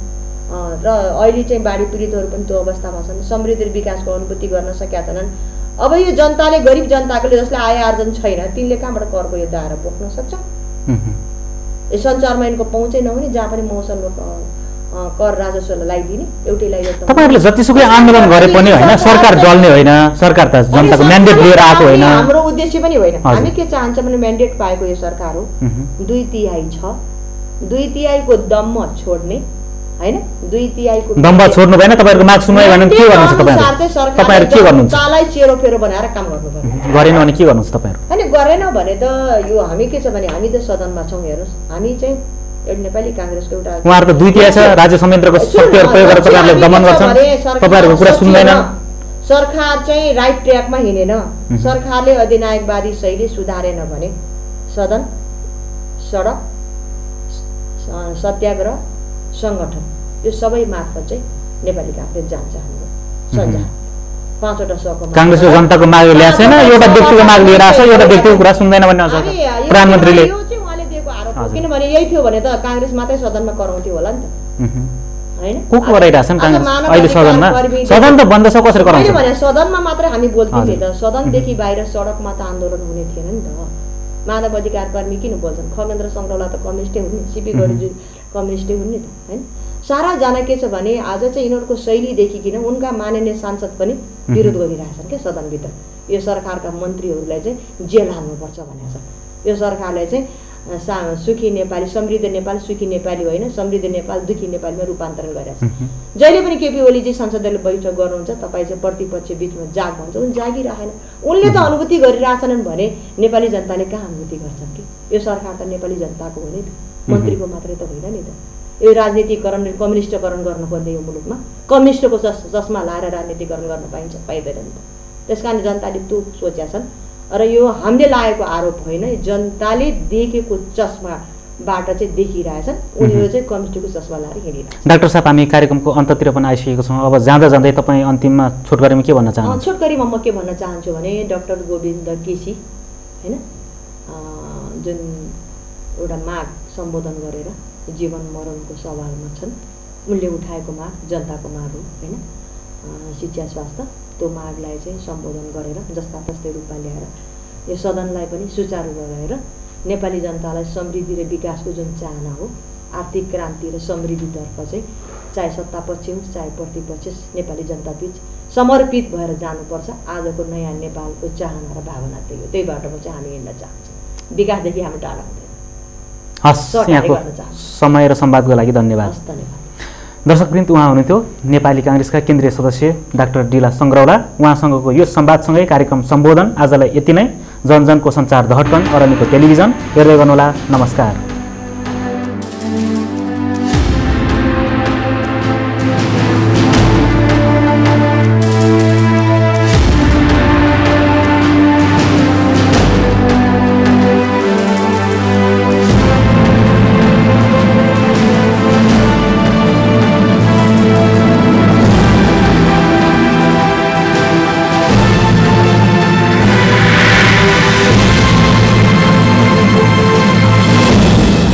र अहिले चाहिँ बाढी पीडितहरू पनि त्यो अवस्थामा छन्। समृद्धि विकासको अनुभूति गर्न सकेका छैनन्। अब यो जनताले गरिब जनताकोले जसलाई आय आर्जन छैन तिनले कहाँबाट करको यो दायरा बोक्न सक्छ। यो सञ्चारमा यिनको पहुँचै नहुने जहाँ पनि मौसमको कर राजस्वलाई लगाइदिने एउटैलाई तपाईहरुले जतिसुकै आन्दोलन गरे पनि हैन सरकार डल्ने होइन। सरकार त जनताको म्यान्डेट लिएर आएको होइन। हाम्रो उद्देश्य पनि होइन। हामी के चाहन्छौँ भने म्यान्डेट पाएको यो सरकार हो 2/3 छ 2/3 को दम्म छोड्ने हैन 2/3 को दम्ब छोड्नु भएन। तपाईहरुको माग सुन्नु भने के गर्नुहुन्छ तपाईहरु? तपाईहरु के गर्नुहुन्छ? चालाई चेरो फेरो बनाएर काम गर्नु पर्यो। गरेन भने के गर्नुहुन्छ तपाईहरु? हैन गरेन भने त यो हामी के छ भने हामी त सदनमा छौं। हेर्नुस् हामी चाहिँ एउटा नेपाली काङ्ग्रेसको एउटा उहाँहरु त 2/3 छ राज्य संयन्त्रको शक्तिहरु प्रयोग गरेर तपाईहरुले दमन गर्छन्। तपाईहरुको कुरा सुन्दैन। सरकार चाहिँ राइट ट्र्याकमा हिँडेन। सरकारले अधिनायकवादी शैली सुधारेन भने सदन सडक सत्याग्रह संगठन यो सबै मार्फत चाहिँ नेपाली काङ्ग्रेस जान्छ। हाम्रो सञ्जाल 5वटा सहको काङ्ग्रेसले जनताको माग ल्याएको छैन एउटा व्यक्तिको माग लिएर आछ एउटा व्यक्तिको कुरा सुन्दैन भन्ने आउँछ प्रधानमन्त्रीले। यो चाहिँ उहाँले दिएको आरोप हो किनभने यही थियो भने त काङ्ग्रेस मात्रै सदनमा कराउँथ्यो होला नि त हैन। को गराइराछन् काङ्ग्रेस अहिले सदनमा? सदन त बन्द छ कसरी गराउँछ भने सदनमा मात्र हामी बोल्थ्यौँ नि त। सदनदेखि बाहिर सडकमा त आन्दोलन हुने थिएन नि त। मानव अधिकार कर्मी किन बोल्छन्? खगेन्द्र सङ्ग्रौला त कम्युनिस्टै हुन् नि सीपी गढीजी कम्युनिस्टै हुन् नि त हैन। साराजना के छ भने आज चाहिँ यिनीहरूको शैली देखिकिन उनका माननीय सांसद पनि विरोध गरिरहेछन् क्या सदनभित्र। यो सरकारका मन्त्रीहरूलाई चाहिँ जेल हाल्नुपर्छ भनेको छ। यो सरकारले चाहिँ सुखी नेपाली समृद्ध नेपाल सुखी नेपाली होइन समृद्ध नेपाल दुखी नेपालीमा रूपान्तरण गरिरहेछ। जहिले पनि केपी ओलीजी संसदले बैठक गर्नुहुन्छ तपाईँ चाहिँ प्रतिपक्ष बिचमा जाग भन्छ उनी जागिरहेन। उनले त अनुभूति गरिरहेछन् भने नेपाली जनताले कहाँ अनुभूति गर्छन् कि? यो सरकार त नेपाली जनताको हो नि त मन्त्रीको मात्रै त होइन नि त। यो राजनीतिकरण कम्युनिस्टकरण गर्नुपर्ने यो मुलुकमा कम्युनिस्टको चस्मा लाएर राजनीतिकरण गर्न पाइन्छ पाइँदैन नि त। त्यस कारण जनताले त्यो सोचेका छन् र यो हामीले लागेको आरोप होइन जनताले देखेको चस्माबाट चाहिँ देखिरहेछन् उनीहरू चाहिँ कम्युनिस्टको चस्मा लाएर हिँडिरहेछन्। डाक्टर साहब हामी कार्यक्रमको अन्ततिर पनि आइसकेको छौँ। अब जाँदा जाँदै तपाईँ अन्तिममा छोटकरीमा के भन्न चाहनुहुन्छ? छोटकरीमा म के भन्न चाहन्छु भने डाक्टर गोविन्द केसी होइन जुन एउटा माग सम्बोधन गरेर जीवन मरणको सवालमा छन् उनले उठाएको माग जनताको माग हो होइन। शिक्षा स्वास्थ्य त्यो मागलाई चाहिँ सम्बोधन गरेर जस्ता तस्तै रूपमा ल्याएर यो सदनलाई पनि सुचारू गराएर नेपाली जनतालाई समृद्धि र विकासको जुन चाहना हो आर्थिक क्रान्ति र समृद्धितर्फ चाहिँ चाहे सत्तापक्ष होस् चाहे प्रतिपक्ष नेपाली जनताबीच समर्पित भएर जानुपर्छ। आजको नयाँ नेपालको चाहना र भावना त्यही हो। त्यही बाटोमा चाहिँ हामी हिँड्न चाहन्छौँ। विकासदेखि हामी टाढा हुँदैन। हस्, यहाँको समय र संवादको लागि धन्यवाद। हस्, धन्यवाद। दर्शकवृन्द, उहाँ हुनुहुन्थ्यो नेपाली काङ्ग्रेसका केन्द्रीय सदस्य डाक्टर डिला सङ्ग्रौला। उहाँसँगको यो संवादसँगै कार्यक्रम सम्बोधन आजलाई यति नै। जनजनको सञ्चार द हटकन अरनिको टेलिभिजन हेर्दै गर्नुहोला। नमस्कार।